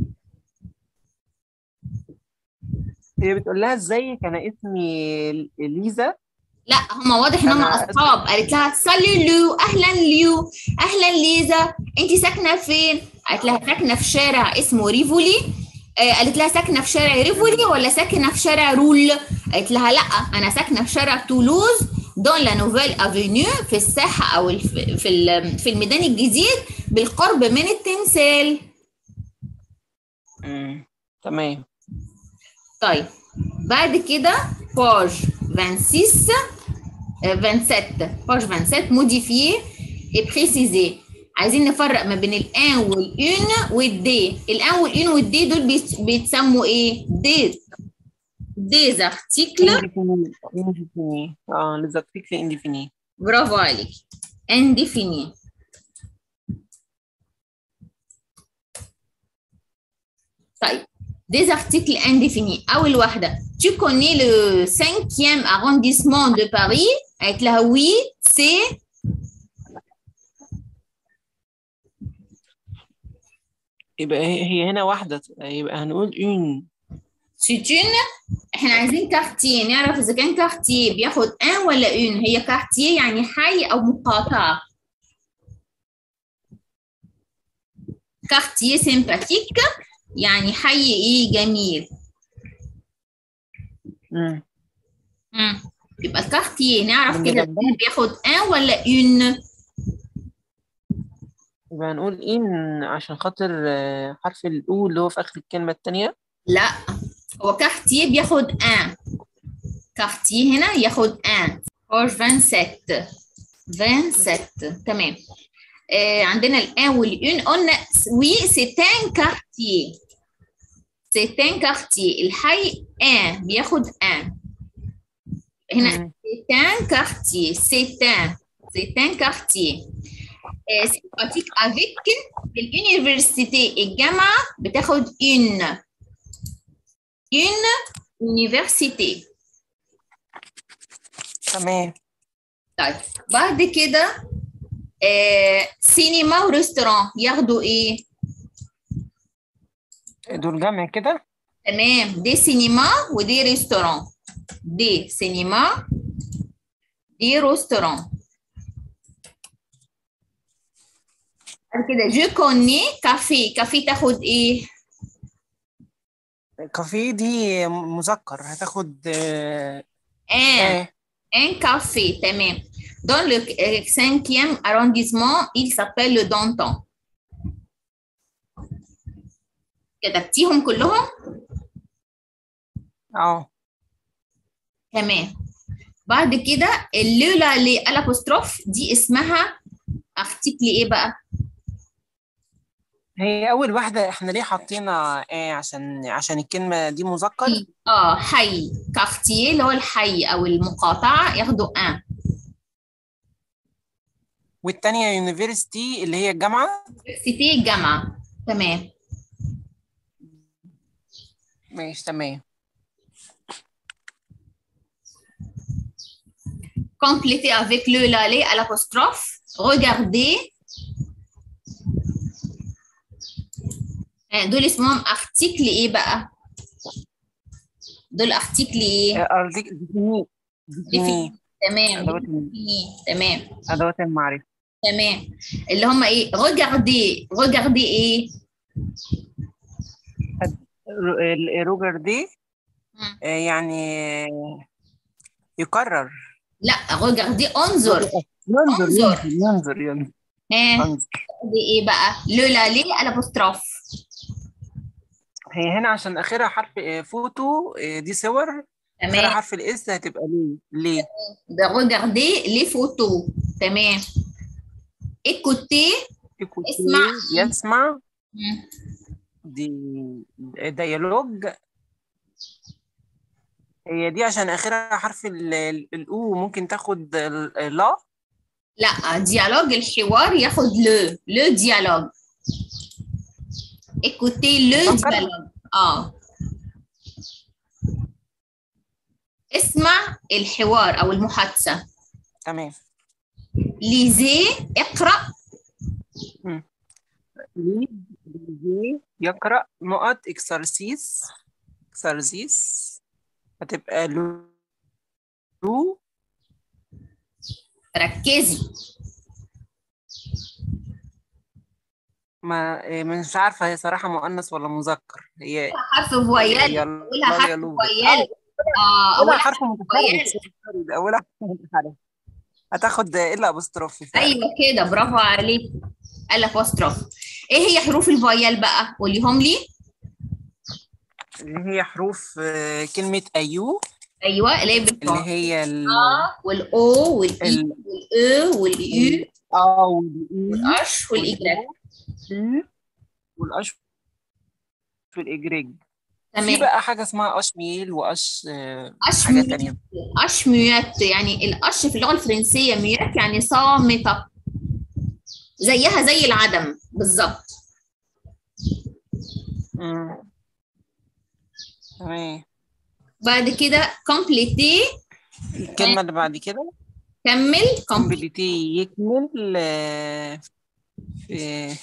هي بتقول لها ازيك انا اسمي ليزا. لا هما واضح ان هما أنا- اصحاب. قالت لها سالي لو، اهلا ليو، اهلا ليزا، انت ساكنه فين؟ قالت لها ساكنه في شارع اسمه ريفولي. آه قالت لها ساكنه في شارع ريفولي ولا ساكنه في شارع رول؟ قالت لها لا انا ساكنه في شارع تولوز دون لا نوفيل افينيو، في الساحه او الف... في ال- في الميدان الجديد بالقرب من التمثال. مم. تمام. طيب بعد كده باج ستة وعشرين سبعة باج ستة وعشرين موديفيي et préciser. عايزين نفرق ما بين الان والان والدي. الان والان والدي دول بيت- بيتسموا ايه؟ دي دي ارتيكل. Indéfini. Indéfini. اه les articles indéfinis. برافو عليك. indéfini. طيب des articles indéfinis. أول واحدة tu connais le cinquième arrondissement de Paris؟ قالت لها oui c'est يبقى هي هي هنا واحدة، يبقى هنقول une. c'est une. احنا عايزين كارتيه، نعرف اذا كان كارتيه بياخد ان ولا اون. هي كارتيه يعني حي او مقاطعه. كارتيه سيمباتيك يعني حي ايه جميل. مم. امم يبقى الكارتيه نعرف من كده جنبها. إذا بياخد ان ولا اون. يبقى هنقول in عشان خاطر آه، حرف الأو اللي هو في آخر الكلمة التانية. لا هو كارتيه بياخد ان. كارتيه هنا ياخد ان. اور سبعة وعشرين سبعة تمام. آه عندنا الان والان قلنا وي سي ان كارتيه. سي ان كارتيه الحي ان بياخد ان. هنا مم. سي ان كارتيه سي ان سي ان كارتيه. سي براتيك افيك. اليونيفرسيتي الجامعه بتاخد اون. اون يونيفرسيتي. تمام. طيب بعد كده آه سينما وريستوران ياخدوا ايه؟ دول جمع كده. تمام دي سينما ودي ريستوران. دي سينما دي ريستوران. بعد كده جو كوني كافي. كافي تاخد ايه؟ كافيه دي مذكر هتاخد آه، ان. ايه. Un café تمام. Dans le euh, cinquième arrondissement il s'appelle le Danton. كتبتيهم كلهم؟ اه تمام. بعد كده اللولا لي الابوستروف دي اسمها ارتيكل ايه بقى؟ هي أول واحدة احنا ليه حطينا ايه؟ عشان عشان الكلمة دي مذكر. اه حي. كارتيه اللي هو الحي او المقاطعه ياخدوا ان. والتانية يونيفرسيتي اللي هي الجامعة. سيتي الجامعه تمام. ماشي تمام. Complétez avec le la les à l'apostrophe. Regardez آه، دول اسمهم ارتيكل ايه بقى؟ دول ارتيكل ايه؟ أرضيك ديفيني ديفيني ديفيني. تمام أدوات ديفيني. تمام أدوات المعرفة. تمام. اللي هم ايه؟ ريجاردي. ريجاردي ايه؟ روجر دي مم. آه، يعني يقرر. لا، ريجاردي انظر. ينظر انظر. ينظر ينظر ينظر ها، ينظر. دي ايه بقى؟ لو لا ليه الابوستروف. هي هنا عشان آخرها حرف آه، فوتو آه، دي صور. آخرها تمام. حرف الإس هتبقى ليه ليه. ده ريجاردي لي فوتو. تمام. écoutez. اسمع. إيكوتي يسمع. مم. دي ديالوج. هي دي عشان آخرها حرف ال- ال- الأو ممكن تاخد ال- لا. لا، ديالوج الحوار ياخد لو لو ديالوج. écoutez le نفكر. dialogue. اه، اسمع الحوار او المحادثه. تمام. ليزي. اقرا. مم. ليد ليدي يقرأ نقط إكسرسيس. إكسرسيس هتبقى لو لو. ركزي. ما إيه، مش عارفة هي صراحة مؤنث ولا مذكر. هي حرف فويال. اولها يلا حرف يلو. فويال. اه، أولها اولها حرف حرف متحرك. فويال. سوري، ده أولها حرف متحرك. هتاخد إلا أبوستروفي فعلا. ايوه كده، برافو عليك. الابوستروف. ايه هي حروف الفويال بقى؟ قوليهم لي. اللي هي حروف آه، كلمة أيو. ايوه، اللي هي اللي بالفويال. هي ال اه، والاو والاي ال والاو واليو ال آ والإي والاش والايجريك. والأو والأش والإجريج. في تمام. بقى حاجة اسمها أشميل وأش آه، اش حاجات ميوت. تانية. اش ميوت يعني الاش في اللغه الفرنسيه ميوت يعني صامته. زيها زي العدم بالظبط. مم. تمام. بعد كده كومبليتي. الكلمة اللي بعد كده كمل. كومبليتي. كومبليتي يكمل آه، في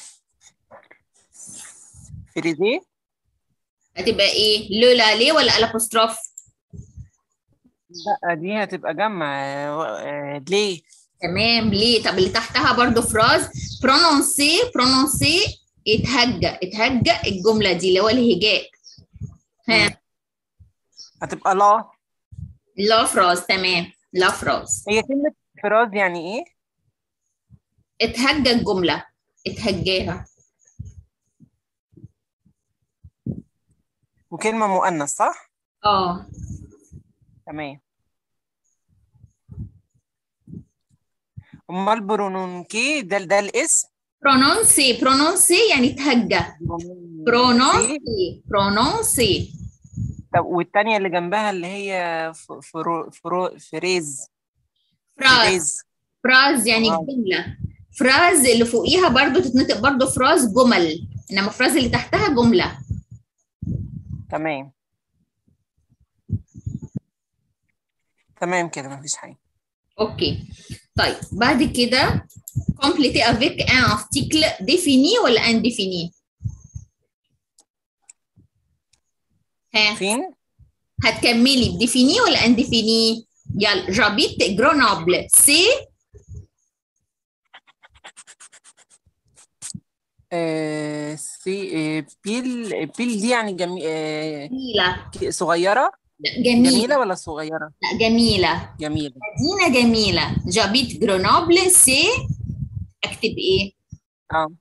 فريزيه. هتبقى ايه؟ لو لا ليه ولا الابوستروف؟ لا دي هتبقى جمع آه، آه، ليه. تمام. ليه؟ طب اللي تحتها برضو فراز. برونونسي. برونونسي اتهجى. اتهجى الجمله دي اللي هو الهجاء. مم. ها. هتبقى لا. لا فراز. تمام، لا فراز. هي كلمة فراز يعني ايه؟ اتهجى الجمله. اتهجاها. وكلمة مؤنث صح؟ اه. تمام. امال برونونكي ده ده الاسم. برونونسي. برونونسي يعني تهجى. برونونكي. برونونسي. برونونسي. طب والتانية اللي جنبها اللي هي ف- فرو فرو فريز. فراز. فريز. فراز يعني آه. جملة. فراز اللي فوقيها برضو تتنطق برضو فراز جمل، انما فراز اللي تحتها جملة. تمام. تمام كده مفيش حاجة. اوكي. طيب بعد كده compléter avec un article défini ولا indéfini؟ ها، فين؟ هتكملي بديفيني ولا indéfini؟ يلا. j'habite Grenoble. c'est آه سي آه بيل بيل دي يعني جمي... آه جميلة. صغيرة. لا، جميلة. جميلة ولا صغيرة؟ لا، جميلة. جميلة. مدينة جميلة. j'habite Grenoble. c'est اكتب ايه؟ اه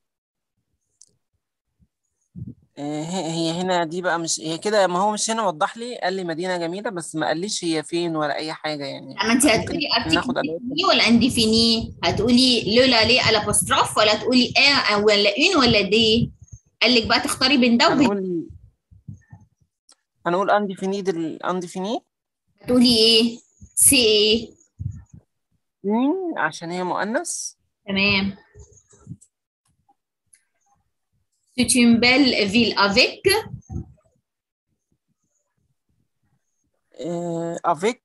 آه، هي هي هنا دي بقى مش هي كده. ما هو مش هنا وضح لي قال لي مدينة جميلة بس ما قاليش هي فين ولا أي حاجة يعني. اما انت ممكن هتقولي ارتيكل ناخد أدوات. ديفيني ولا انديفيني؟ هتقولي لو لا ليه الابوستروف ولا تقولي ا ولا اون ولا دي؟ قال لك بقى تختاري بين ده وبين ده. هنقول هنقول انديفينيد الانديفيني. هتقولي ايه؟ سي ايه؟ مين عشان هي مؤنث. تمام. C'est une belle ville avec افيك.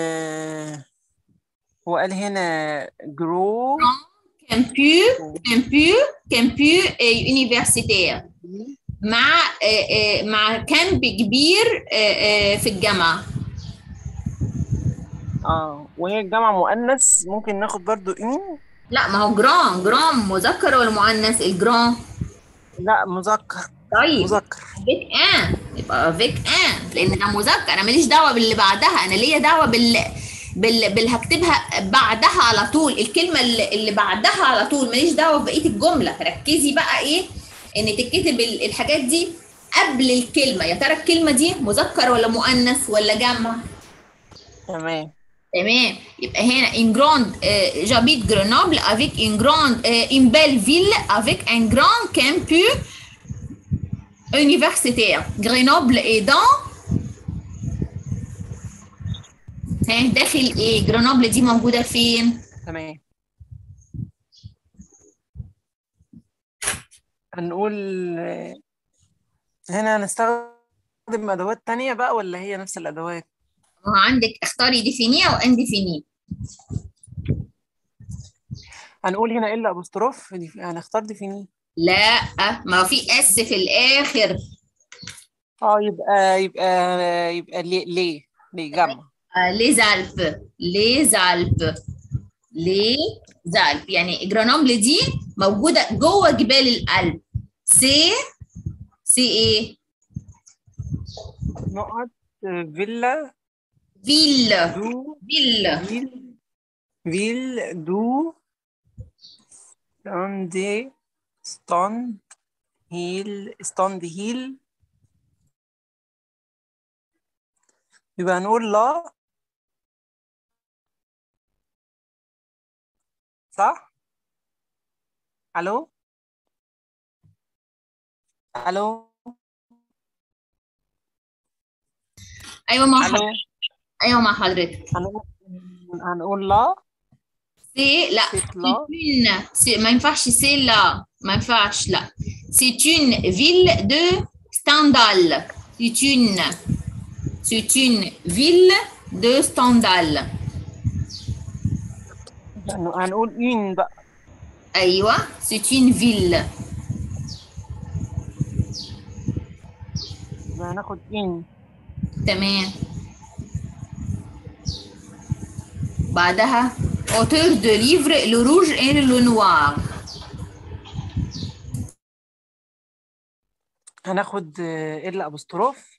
هو قال هنا جرو campus campus campus et universitaire. مع آه، آه، مع كامب كبير آه، آه، في الجامعة. اه وهي الجامعة مؤنث ممكن ناخد برضو إن. لا، ما هو جرام جرام مذكر ولا مؤنث الجرام؟ لا مذكر. طيب مذكر. فيك ان، يبقى فيك ان لان ده مذكر، انا ماليش دعوه باللي بعدها، انا ليا دعوه بال بال بال هكتبها بعدها على طول، الكلمه اللي, اللي بعدها على طول، ماليش دعوه ببقيه الجمله. ركزي بقى ايه ان تكتب ال- الحاجات دي قبل الكلمه. يا ترى الكلمه دي مذكر ولا مؤنث ولا جمع؟ تمام. تمام. يبقى هنا une grande euh, j'habite Grenoble avec une grande euh, une belle ville avec un grand campus universitaire. Grenoble est dans ها داخل ايه؟ جرenoble دي موجودة فين؟ تمام. هنقول آه، هنا هنستخدم أدوات تانية بقى ولا هي نفس الأدوات؟ هو عندك اختاري ديفيني او انديفيني. هنقول هنا إلا أبوستروف دي هنختار ديفيني. لا، ما في اس في الاخر. اه يبقى يبقى يبقى ليه ليه ليه جمع. ليز الب ليز الب ليز الب يعني جرenoble دي موجودة جوه جبال الألب. سي سي ايه؟ نقط فيلا فيل دو فيل فيل فيل دو ستاند ستاند هيل ستاند هيل. يبقى هنقول لا. صح؟ الو الو ايوه مع الو حضرتك. ايوه مع حضرتك. هنقول هنقول لا. سي لا سيت لا. une سي ما ينفعش سي لا ما ينفعش لا. C'est une ville de Stendhal. C'est une c'est une ville de Stendhal. هن- هنقول إن بقى. ايوه c'est une ville. يبقى هناخد إن. تمام. بعدها auteur de livre le rouge et le noir. هناخد آه، إلا أبوستروف.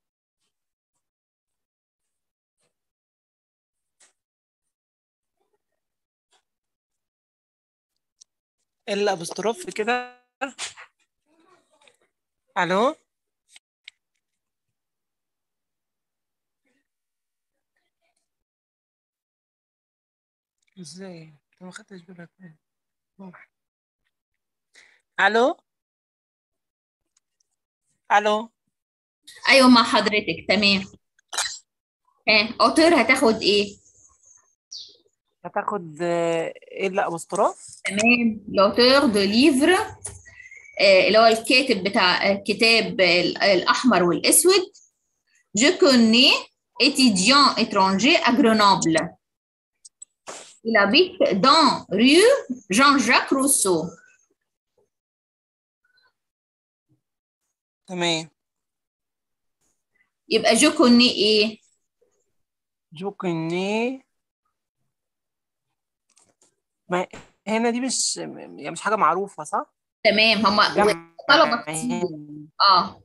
إلا أبوستروف كده. الو ازاي انت ما خدتش بالك منه؟ روح. الو الو ايوه مع حضرتك. تمام. ها auteur هتاخد ايه؟ هتاخد آه، إلا أبوستروف. تمام. l'auteur de livre آه، اللي هو الكاتب بتاع الكتاب الأحمر والأسود. Je connais étudiant étranger à Grenoble. Il habite dans rue Jean-Jacques Rousseau. تمام. يبقى je connais إيه؟ جو كوني. ما هنا دي مش يعني مش حاجة معروفة صح؟ تمام. هما جمع طلبة كتير. اه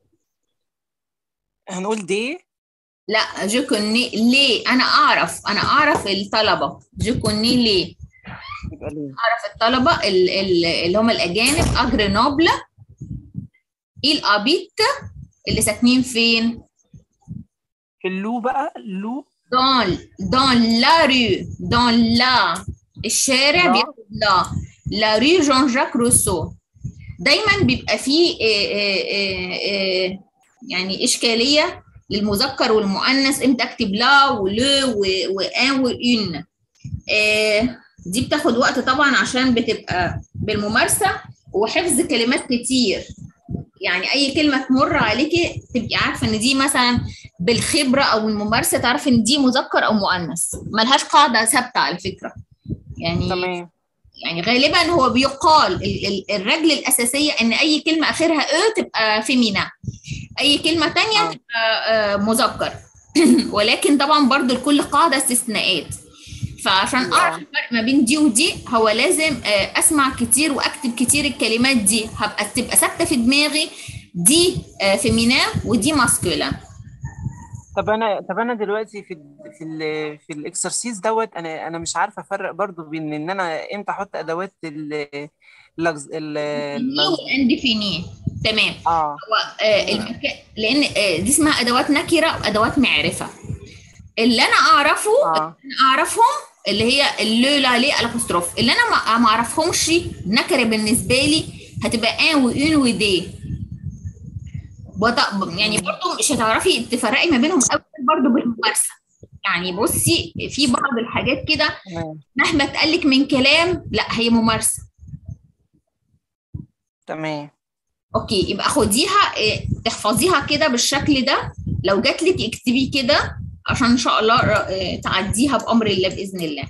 هنقول دي. لا je connais ليه؟ أنا أعرف أنا أعرف الطلبة. je connais ليه؟ يبقى ليه. أعرف الطلبة ال- ال- اللي هم الأجانب à Grenoble. il habite اللي ساكنين فين؟ في اللو بقى اللو. dans dans la rue dans la الشارع لا. بياخد لا la rue Jean-Jacques Rousseau. دايما بيبقى فيه آه، آه، آه، يعني إشكالية للمذكر والمؤنث، امتى اكتب لا ولو وان وان. دي بتاخد وقت طبعا عشان بتبقى بالممارسة وحفظ كلمات كتير. يعني اي كلمه تمر عليكي تبقي عارفه ان دي مثلا بالخبره او الممارسه تعرفي ان دي مذكر او مؤنث، ملهاش قاعده ثابته على فكره يعني. تمام. يعني غالبا هو بيقال ال- ال- الرجل الأساسية إن أي كلمة آخرها أ تبقى فيمينا، أي كلمة تانية اه تبقى آه، مذكر. ولكن طبعا برضو لكل قاعدة استثناءات. فعشان ايوه أعرف اه الفرق ما بين دي ودي هو لازم آه، أسمع كتير وأكتب كتير الكلمات دي، هبقى تبقى ثابتة في دماغي. دي آه، فيمينا ودي ماسكولا. طب انا طب انا دلوقتي في ال في ال في الاكسرسيز دوت، انا انا مش عارفه افرق برضو بين ان انا امتى احط ادوات ال اللغز ال ديفيني اللغز والانديفيني. تمام. اه هو آه، تمام المكان، لان آه، دي اسمها ادوات نكره وادوات معرفه. اللي انا اعرفه، اللي اه انا اعرفهم اللي هي اللو لا لي الابوستروف. اللي انا ما ما اعرفهمش نكره بالنسبه لي هتبقى ان وان ودي. بط- يعني مم. برضو مش هتعرفي تفرقي ما بينهم قوي برضو بالممارسه. يعني بصي في بعض الحاجات كده تمام مهما اتقالك من كلام لا هي ممارسه. تمام اوكي، يبقى خديها إيه، احفظيها كده بالشكل ده. لو جات لك اكتبي كده عشان ان شاء الله إيه، تعديها بامر الله باذن الله.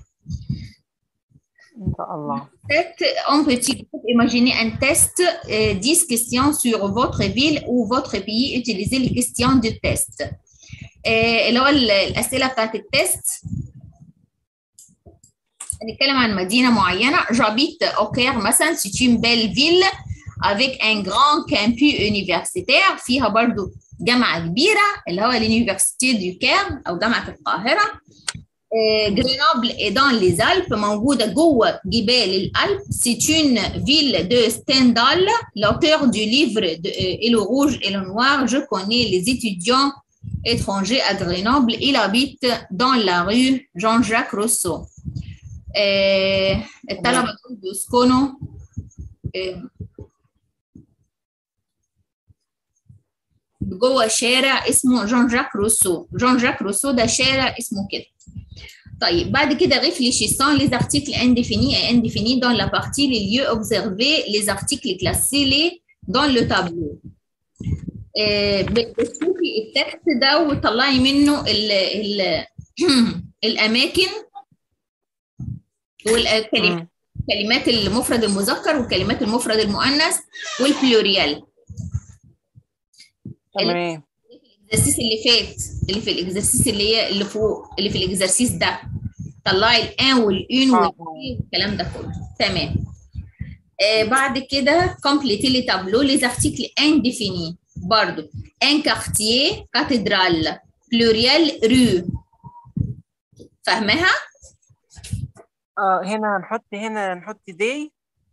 ان شاء الله. Test, on peut imaginer un test, euh, dix questions sur votre ville ou votre pays. Utilisez les questions du test. آه، اللي هو ال- الاسئله بتاعت التست. هنتكلم عن مدينه معينه. J'habite au Caire مثلا. C'est une belle ville avec un grand campus universitaire. فيها برضو جامعه كبيره اللي هو l'université du Caire او جامعه القاهره. جرينوبل est dans les Alpes. موجوده جوه جبال الألب. C'est une ville de Stendhal, l'auteur du livre de, euh, et le rouge et le noir. Je connais les étudiants étranger à Grenoble. Il habite dans la rue Jean-Jacques Rousseau. آه، الطلبة تمام دول بيسكنوا آه، جوه شارع اسمه جون جاك روسو. جون جاك روسو ده شارع اسمه كده. طيب بعد كده réfléchissant les articles indéfinis et indéfinis dans la partie les lieux observés, les articles classés les dans le tableau. آه، بتشوفي التكست ده وتطلعي منه ال ال الاماكن والكلمات، مم. كلمات المفرد المذكر وكلمات المفرد المؤنث والبلوريال. تمام الاكزرسيس اللي فات، اللي في الاكزرسيس اللي هي اللي فوق، اللي في الاكزرسيس ده طلعي الان والان اه والبي والكلام ده كله. تمام. آه بعد كده كومبليتي لي تابلو لي زارتيكل انديفيني. برضو ان كارتيer كاتدرال بلوريال رو. فاهماها؟ اه هنا هنحط هنا هنحط دي،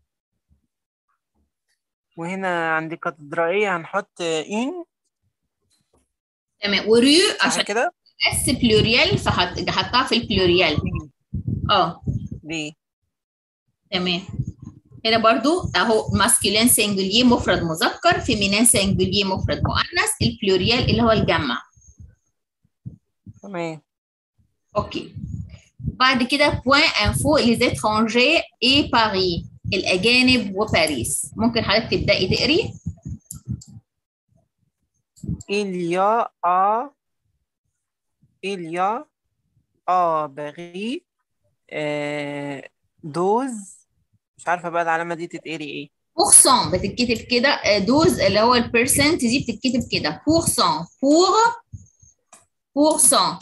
وهنا عند الكاتدرائية هنحط ان. تمام. ورو صح عشان كده؟ اس بلوريال فحطها في البلوريال. دي اه دي تمام. هنا برضو اهو ماسكولين سنجوليه مفرد مذكر، فيمينين سنجوليه مفرد مؤنث، البلوريال اللي هو الجمع. تمام اوكي. بعد كده بوين انفو لي زيترونجي اي باريس. الاجانب وباريس. ممكن حضرتك تبداي تقري. il y a à il y a à Paris آه دوز. مش عارفة بقى العلامة دي تتقري ايه. بورسون بتتكتب كده. آه، دوز اللي هو البيرسنت دي بتتكتب كده بورسون. بور بورسون.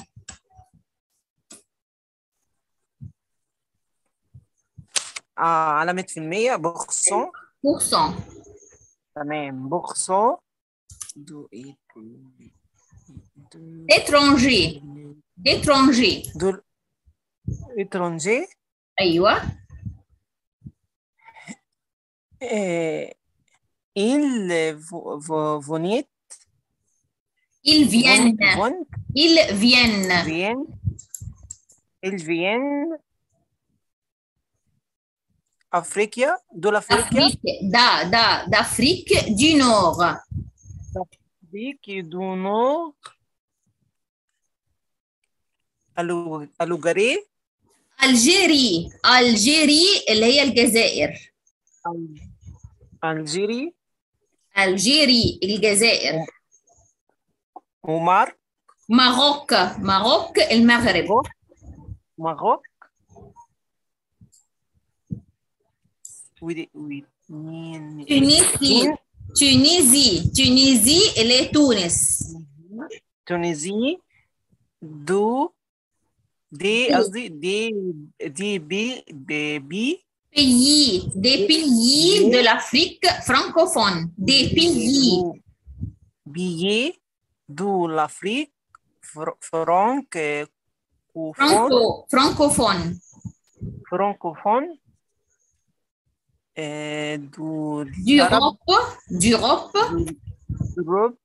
اه علامة في المية بوخسون. بورسون. تمام بوخسون. دو ايه دو اترونجي. اترونجي. دول étranger. ايوه. آه il venait ils von viennent. von ils viennent. viennent ils viennent أفريقيا. دول أفريقيا. d'Afrique. Da, da, d'Afrique du Nord. أفريقيا دو نور. ألو ألوجاري. الجيري. الجيري اللي هي الجزائر. ألجيري. الجيري الجزائر. عمر. ماروك. ماروك المغرب. ماروك. ودي واتنين تونسي تونسي تونسي اللي هي تونس. تونسي. دو دي قصدي دي دي بي بي بي pays des pays de l'Afrique francophone des pays بيي دو لافريك فرانك كوفون franco francophone فرانكوفون آه، دو d'Europe d'Europe روب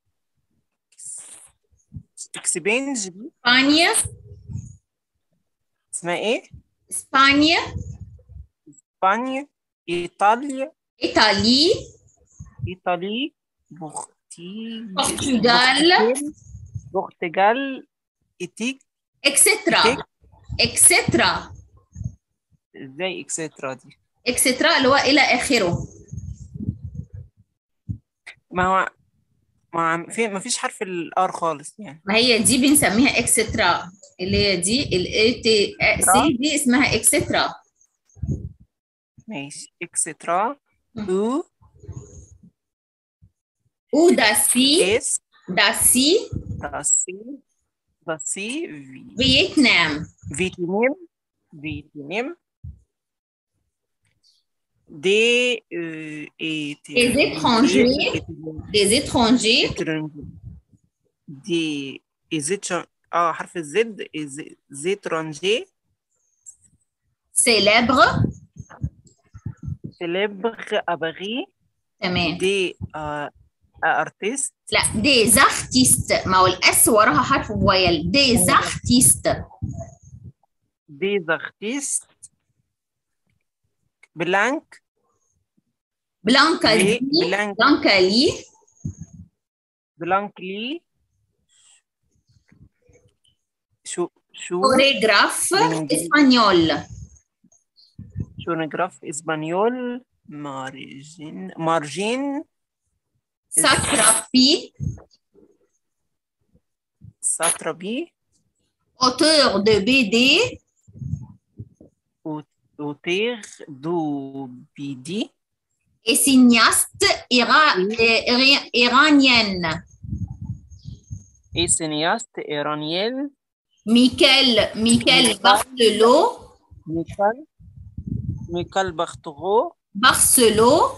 اكسبينج دي Espagne اسمها ايه؟ Espagne اسبانيا ايطاليا Italie ايطالي بورتي Portugal برتغال ايتيك etc etc ازاي اكسترا دي؟ etc اللي هو إلى آخره. ما هو ما في ما فيش حرف الار خالص يعني. ما هي دي بنسميها اكسترا اللي هي دي ال تي سي دي اسمها اكسترا. ماشي اكسترا او او داسي اس داسي داسي داسي في فيتنام فيتنام فيتنام دي اي des étrangers des étrangers دي ازيت اه حرف الزد زيترانجي célèbre سيليبر اباغي تمام. دي ارتيست لا des artistes ما هو الاس وراها حرف فويل des artistes دي ارتيست بلانك بلانكا لي دي بلانك بلانكا لي بلانك لي شو شو chorégraphe بالإنجليزي. اسبانيول شونوغراف اسبانيول مارجين مارجين satrapi ساترابي auteur de بي دي اوتير دو بيدي et cinéaste ira- ira- iranienne اي سينياست ايرانيين Michael Michael Barcelot ميكال ميكال بختغو Barcelot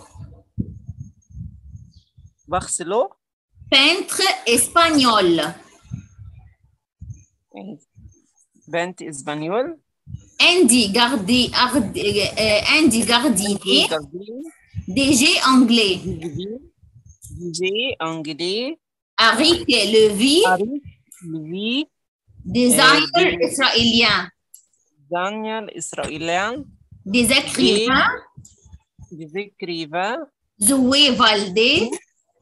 بارسلو peintre espagnol بنت اسبانيول Andy Gardi Ard- euh, Andy Gardinier D J anglais جي انجلي Arik Levy اريك لوي designer دي- israélien دانيال اسرائيليان des écrivains ديزيكريفا Zoé Valdé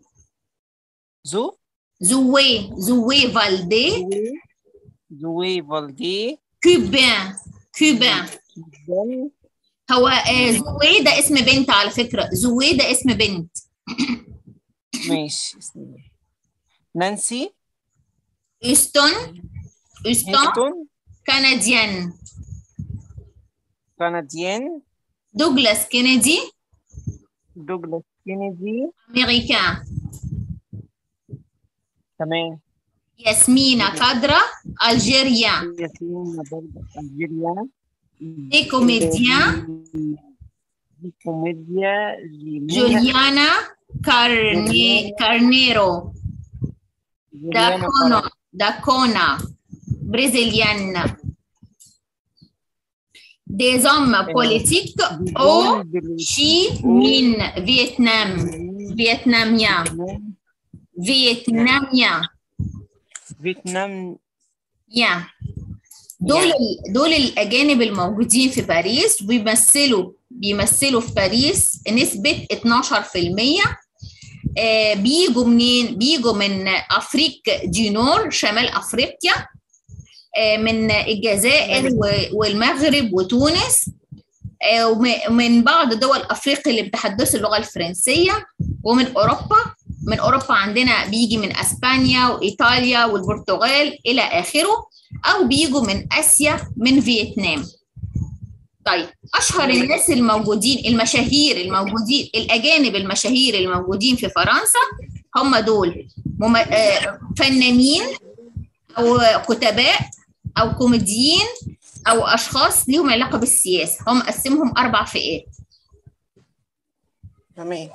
زو Zoé Zoé Valdé زوي فالدي cubain cubain بن هو آه، زوي ده اسم بنت على فكرة زوي ده اسم بنت ماشي اسمه نانسي هيستون هيستون هيكتون كنديان كنديان دوغلاس كينيدي دوغلاس كينيدي امريكان تمام ياسمينة كادرا الجيريان ياسمين برضه الجيريا دي كوميديان دي كوميديا جيمينا جوليانا كارني كارنيرو جوليانا داكونا داكونا برازيليان des hommes politiques au Chi Minh Vietnam فيتناميا فيتناميا فيتنام يا دول دول الاجانب الموجودين في باريس بيمثلوا بيمثلوا في باريس نسبه اتناشر في المية. آه بيجوا منين؟ بيجوا من افريقيا دي نور شمال افريقيا، آه من الجزائر والمغرب وتونس، آه ومن بعض دول افريقيا اللي بتحدثوا اللغه الفرنسيه، ومن اوروبا. من اوروبا عندنا بيجي من اسبانيا وايطاليا والبرتغال الى اخره، او بيجوا من اسيا من فيتنام. طيب اشهر الناس الموجودين، المشاهير الموجودين، الاجانب المشاهير الموجودين في فرنسا هم دول مم... آه فنانين او كتباء او كوميديين او اشخاص ليهم علاقه بالسياسه. هم قسمهم اربع فئات. تمام.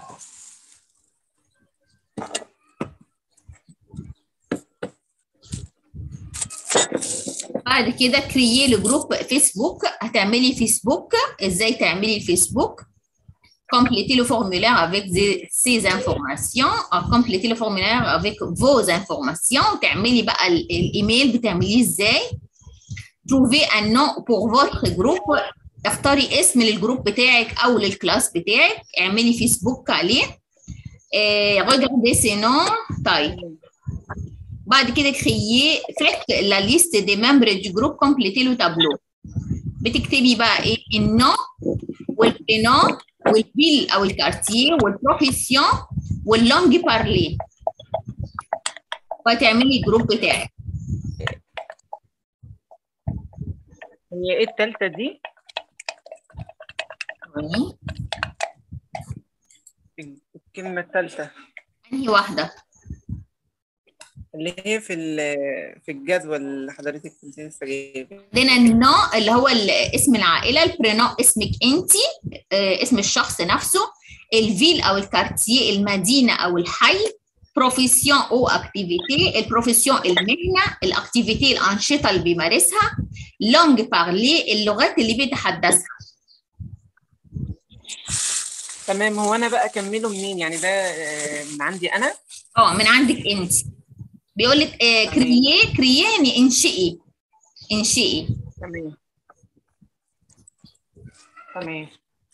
بعد كده كريي لو جروب فيسبوك. هتعملي فيسبوك. ازاي تعملي الفيسبوك؟ complétez le formulaire avec ces informations. complétez le formulaire avec vos informations. تعملي بقى الايميل بتعمليه ازاي؟ trouvez un nom pour votre groupe. اختاري اسم للجروب بتاعك او للكلاس بتاعك، اعملي فيسبوك عليه. regardez ces noms. طيب بعد كده créer faites la liste des membres du groupe, complétez le tableau. بتكتبي بقى ايه؟ النوم والبرينوم والفيل او الكارتيه والبروفيسيون واللونج بارلي، وهتعملي الجروب بتاعك. هي ايه التالتة دي؟ الكلمة التالتة انهي واحدة؟ اللي هي في في الجدول اللي حضرتك كنت لسه جايباه. عندنا النو اللي هو اسم العائلة، البرينو اسمك انت، اسم الشخص نفسه، الفيل او الكارتيه المدينة او الحي، بروفيسيون او اكتيفيتي البروفيسيون المهنة، الاكتيفيتي الانشطة اللي بيمارسها، لونج بارلي اللغات اللي بيتحدثها. تمام. هو انا بقى اكمله منين؟ يعني ده من عندي انا؟ اه من عندك انت. بيقول لك آه كرييه. كرييه يعني انشئي انشئي. تمام تمام.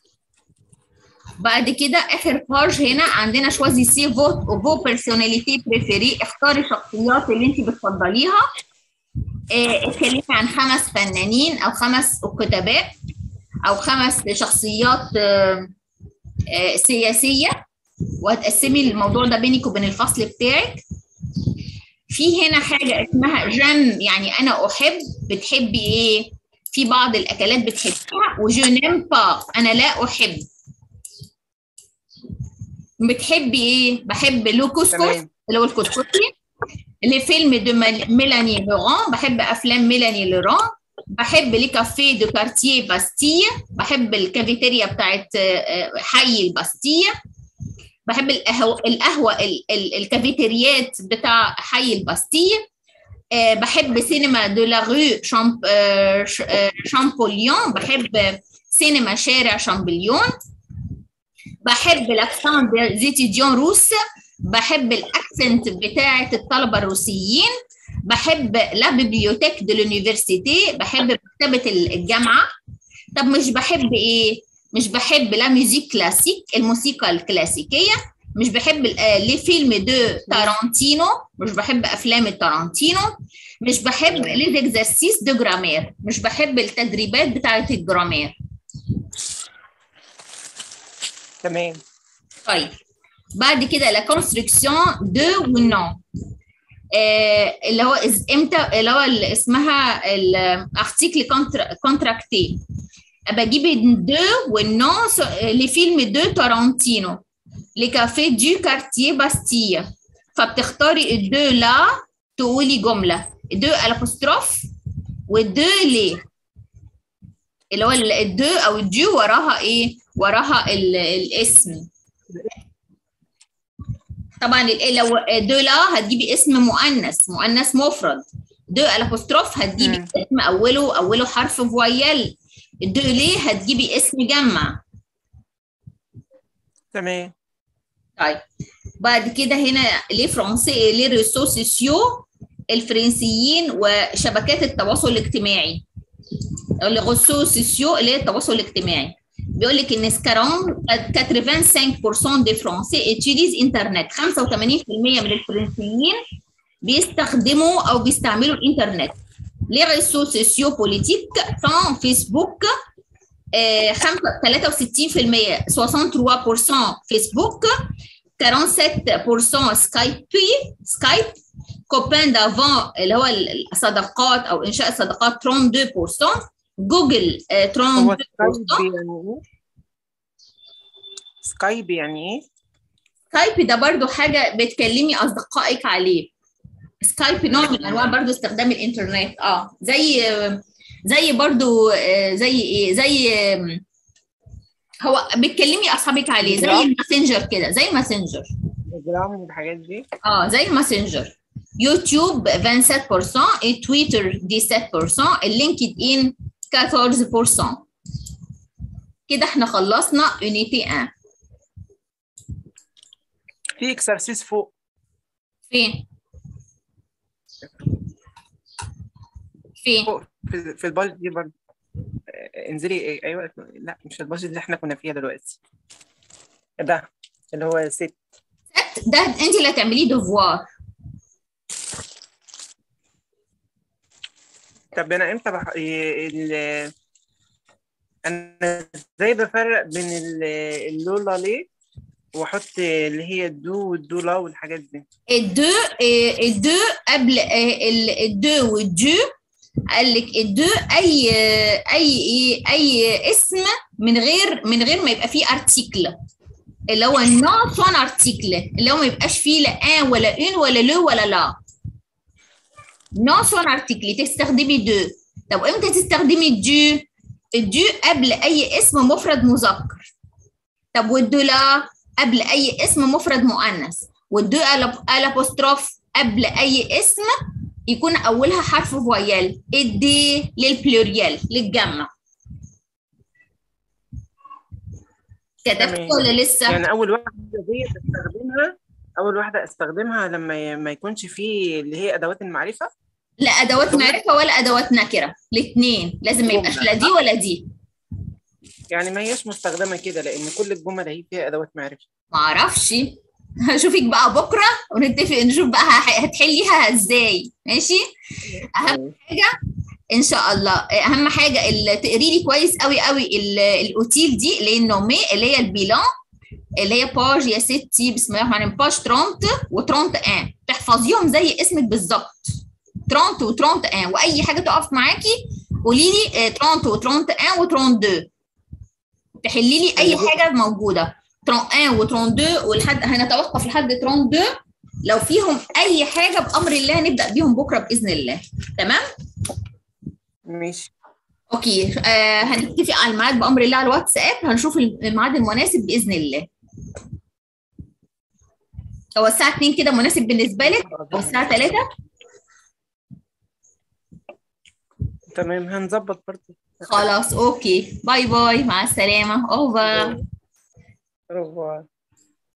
بعد كده اخر باج هنا عندنا شوازيسي فوت فو بيرسوناليتي بريفيري. اختاري الشخصيات اللي انت بتفضليها. آه اتكلمي عن خمس فنانين او خمس كتباء او خمس شخصيات آه آه سياسيه، وهتقسمي الموضوع ده بينك وبين الفصل بتاعك. في هنا حاجة اسمها جيم، يعني أنا أحب. بتحبي إيه؟ في بعض الأكلات بتحبيها. وجو نيم با، أنا لا أحب. بتحبي إيه؟ بحب لو كسكس اللي هو الكسكسي. لي فيلم دو ميلاني لوران، بحب أفلام ميلاني لوران. بحب لي كافيه دو كارتيه باستيه، بحب الكافيتيريا بتاعت حي الباستيه. بحب القهوة القهوة الكافيتريات بتاع حي الباستية. أه بحب سينما دو لا رو شامب أه شامبوليون، بحب سينما شارع شامبليون. بحب الاكسنت زيتيديون روس، بحب الاكسنت بتاعة الطلبة الروسيين. بحب لا بيبليوتيك دو لونيفرسيتي، بحب مكتبة الجامعة. طب مش بحب ايه؟ مش بحب لا ميوزيك كلاسيك، الموسيقى الكلاسيكيه. مش بحب لي فيلم دو تارانتينو، مش بحب افلام التارانتينو. مش بحب لي اكزرسيس دو جرامير، مش بحب التدريبات بتاعه الجرامير. تمام. طيب بعد كده لا كونستركسيون دو ونون، آه اللي هو امتى، اللي هو اللي اسمها الارتيكل كونتراكتي. بجيب دو والنون لفيلم دو تارانتينو، لكافيه دو كارتيه باستيه. فبتختاري الدو لا تقولي جمله دو الابوستروف والدو لي، اللي هو الدو او الدو وراها ايه؟ وراها الاسم. طبعا لو دو لا هتجيبي اسم مؤنث، مؤنث مفرد. دو الابوستروف هتجيبي اسم اوله اوله حرف فويل. الدو ليه هتجيبي اسم جمع. تمام. طيب بعد كده هنا ليه فرنسي، ليه ريسو سوسيو الفرنسيين وشبكات التواصل الاجتماعي. اللي ريسو سوسيو اللي هي التواصل الاجتماعي. بيقول لك ان ثمانية وخمسين بالمية دي فرنسي اتيليز انترنت. خمسة وثمانين بالمية من الفرنسيين بيستخدموا او بيستعملوا الانترنت. لي ريسو سوسيو بوليتيك سان فيسبوك ثلاثة وستين بالمية ثلاثة وثلاثين بالمية فيسبوك، سبعة وسبعين بالمية سكايبي سكايب، كوبان دافون اللي هو الصداقات او انشاء الصداقات اثنين وثلاثين بالمية، جوجل هو ترانزيت سكايب يعني ايه؟ سكايب يعني ايه؟ سكايب ده برضو حاجة بتكلمي أصدقائك عليه. سكايب نوع من أنواع برضو استخدام الإنترنت. اه زي زي برضو آه، زي إيه زي آم، هو بتكلمي أصحابك عليه زي تليجرام الماسنجر كده، زي الماسنجر. تليجرام والحاجات دي. اه زي الماسنجر. يوتيوب سبعة وعشرين بالمية، تويتر سبعة عشر بالمية، اللينكد إن أربعتاشر بالمية. كده احنا خلصنا يونيتي واحد. في اكسرسيس فوق فين فين فوق في, في البادجت دي برضه. آه، انزلي إيه، ايوه لا مش البادجت اللي احنا كنا فيها دلوقتي، ده اللي هو ست. ده انت اللي هتعمليه ديفوار. طب انا امتى بح... إيه ال... انا ازاي بفرق بين ال- اللولا ليه واحط اللي هي الدو والدولا والحاجات دي؟ الدو آه، الدو قبل آه، ال- الدو والدو. قال لك الدو اي آه، اي ايه اي اسم من غير من غير ما يبقى فيه ارتيكل، اللي هو نو سون ارتيكل، اللي هو ما يبقاش فيه لا ان ولا اون ولا لو ولا لا. نو سون ارتيكل تستخدمي دو. طب امتى تستخدمي الدو؟ الدو قبل اي اسم مفرد مذكر. طب والدولا قبل اي اسم مفرد مؤنث. والدو الابوستروف قبل اي اسم يكون اولها حرف فويال. الدي للبلوريال للجمع. كتبت تمام. ولا لسه؟ يعني اول واحده دي استخدمها اول واحده استخدمها لما ي- ما يكونش فيه اللي هي ادوات المعرفه. لا ادوات جملة؟ معرفه ولا ادوات نكره، الاثنين لازم ما يبقاش لا دي ولا دي. يعني ما هيش مستخدمه كده لان كل الجمل هي فيها ادوات معرفه. ما اعرفش. هشوفك بقى بكره ونتفق نشوف بقى ه- هتحليها ازاي. ماشي. اهم حاجه ان شاء الله، اهم حاجه اللي تقري لي كويس قوي قوي ال- الاوتيل دي اللي هي النومي اللي هي البيلان اللي هي باج يا ستي بسم الله الرحمن الرحيم باج ثلاثين و31 تحفظيهم زي اسمك بالظبط. ثلاثين و31 واي حاجه تقف معاكي قولي لي ثلاثين و31 و32 تحلي لي اي حاجه موجوده. واحد و32 ولحد هنتوقف لحد اتنين وتلاتين. لو فيهم اي حاجه بامر الله نبدا بيهم بكره باذن الله. تمام. ماشي. اوكي آه هنتفق على الميعاد بامر الله على الواتساب، هنشوف الميعاد المناسب باذن الله. هو الساعه اتنين كده مناسب بالنسبه لك او الساعه تلاتة؟ تمام هنظبط برضه. خلاص اوكي باي باي مع السلامه اوفر. أوفر.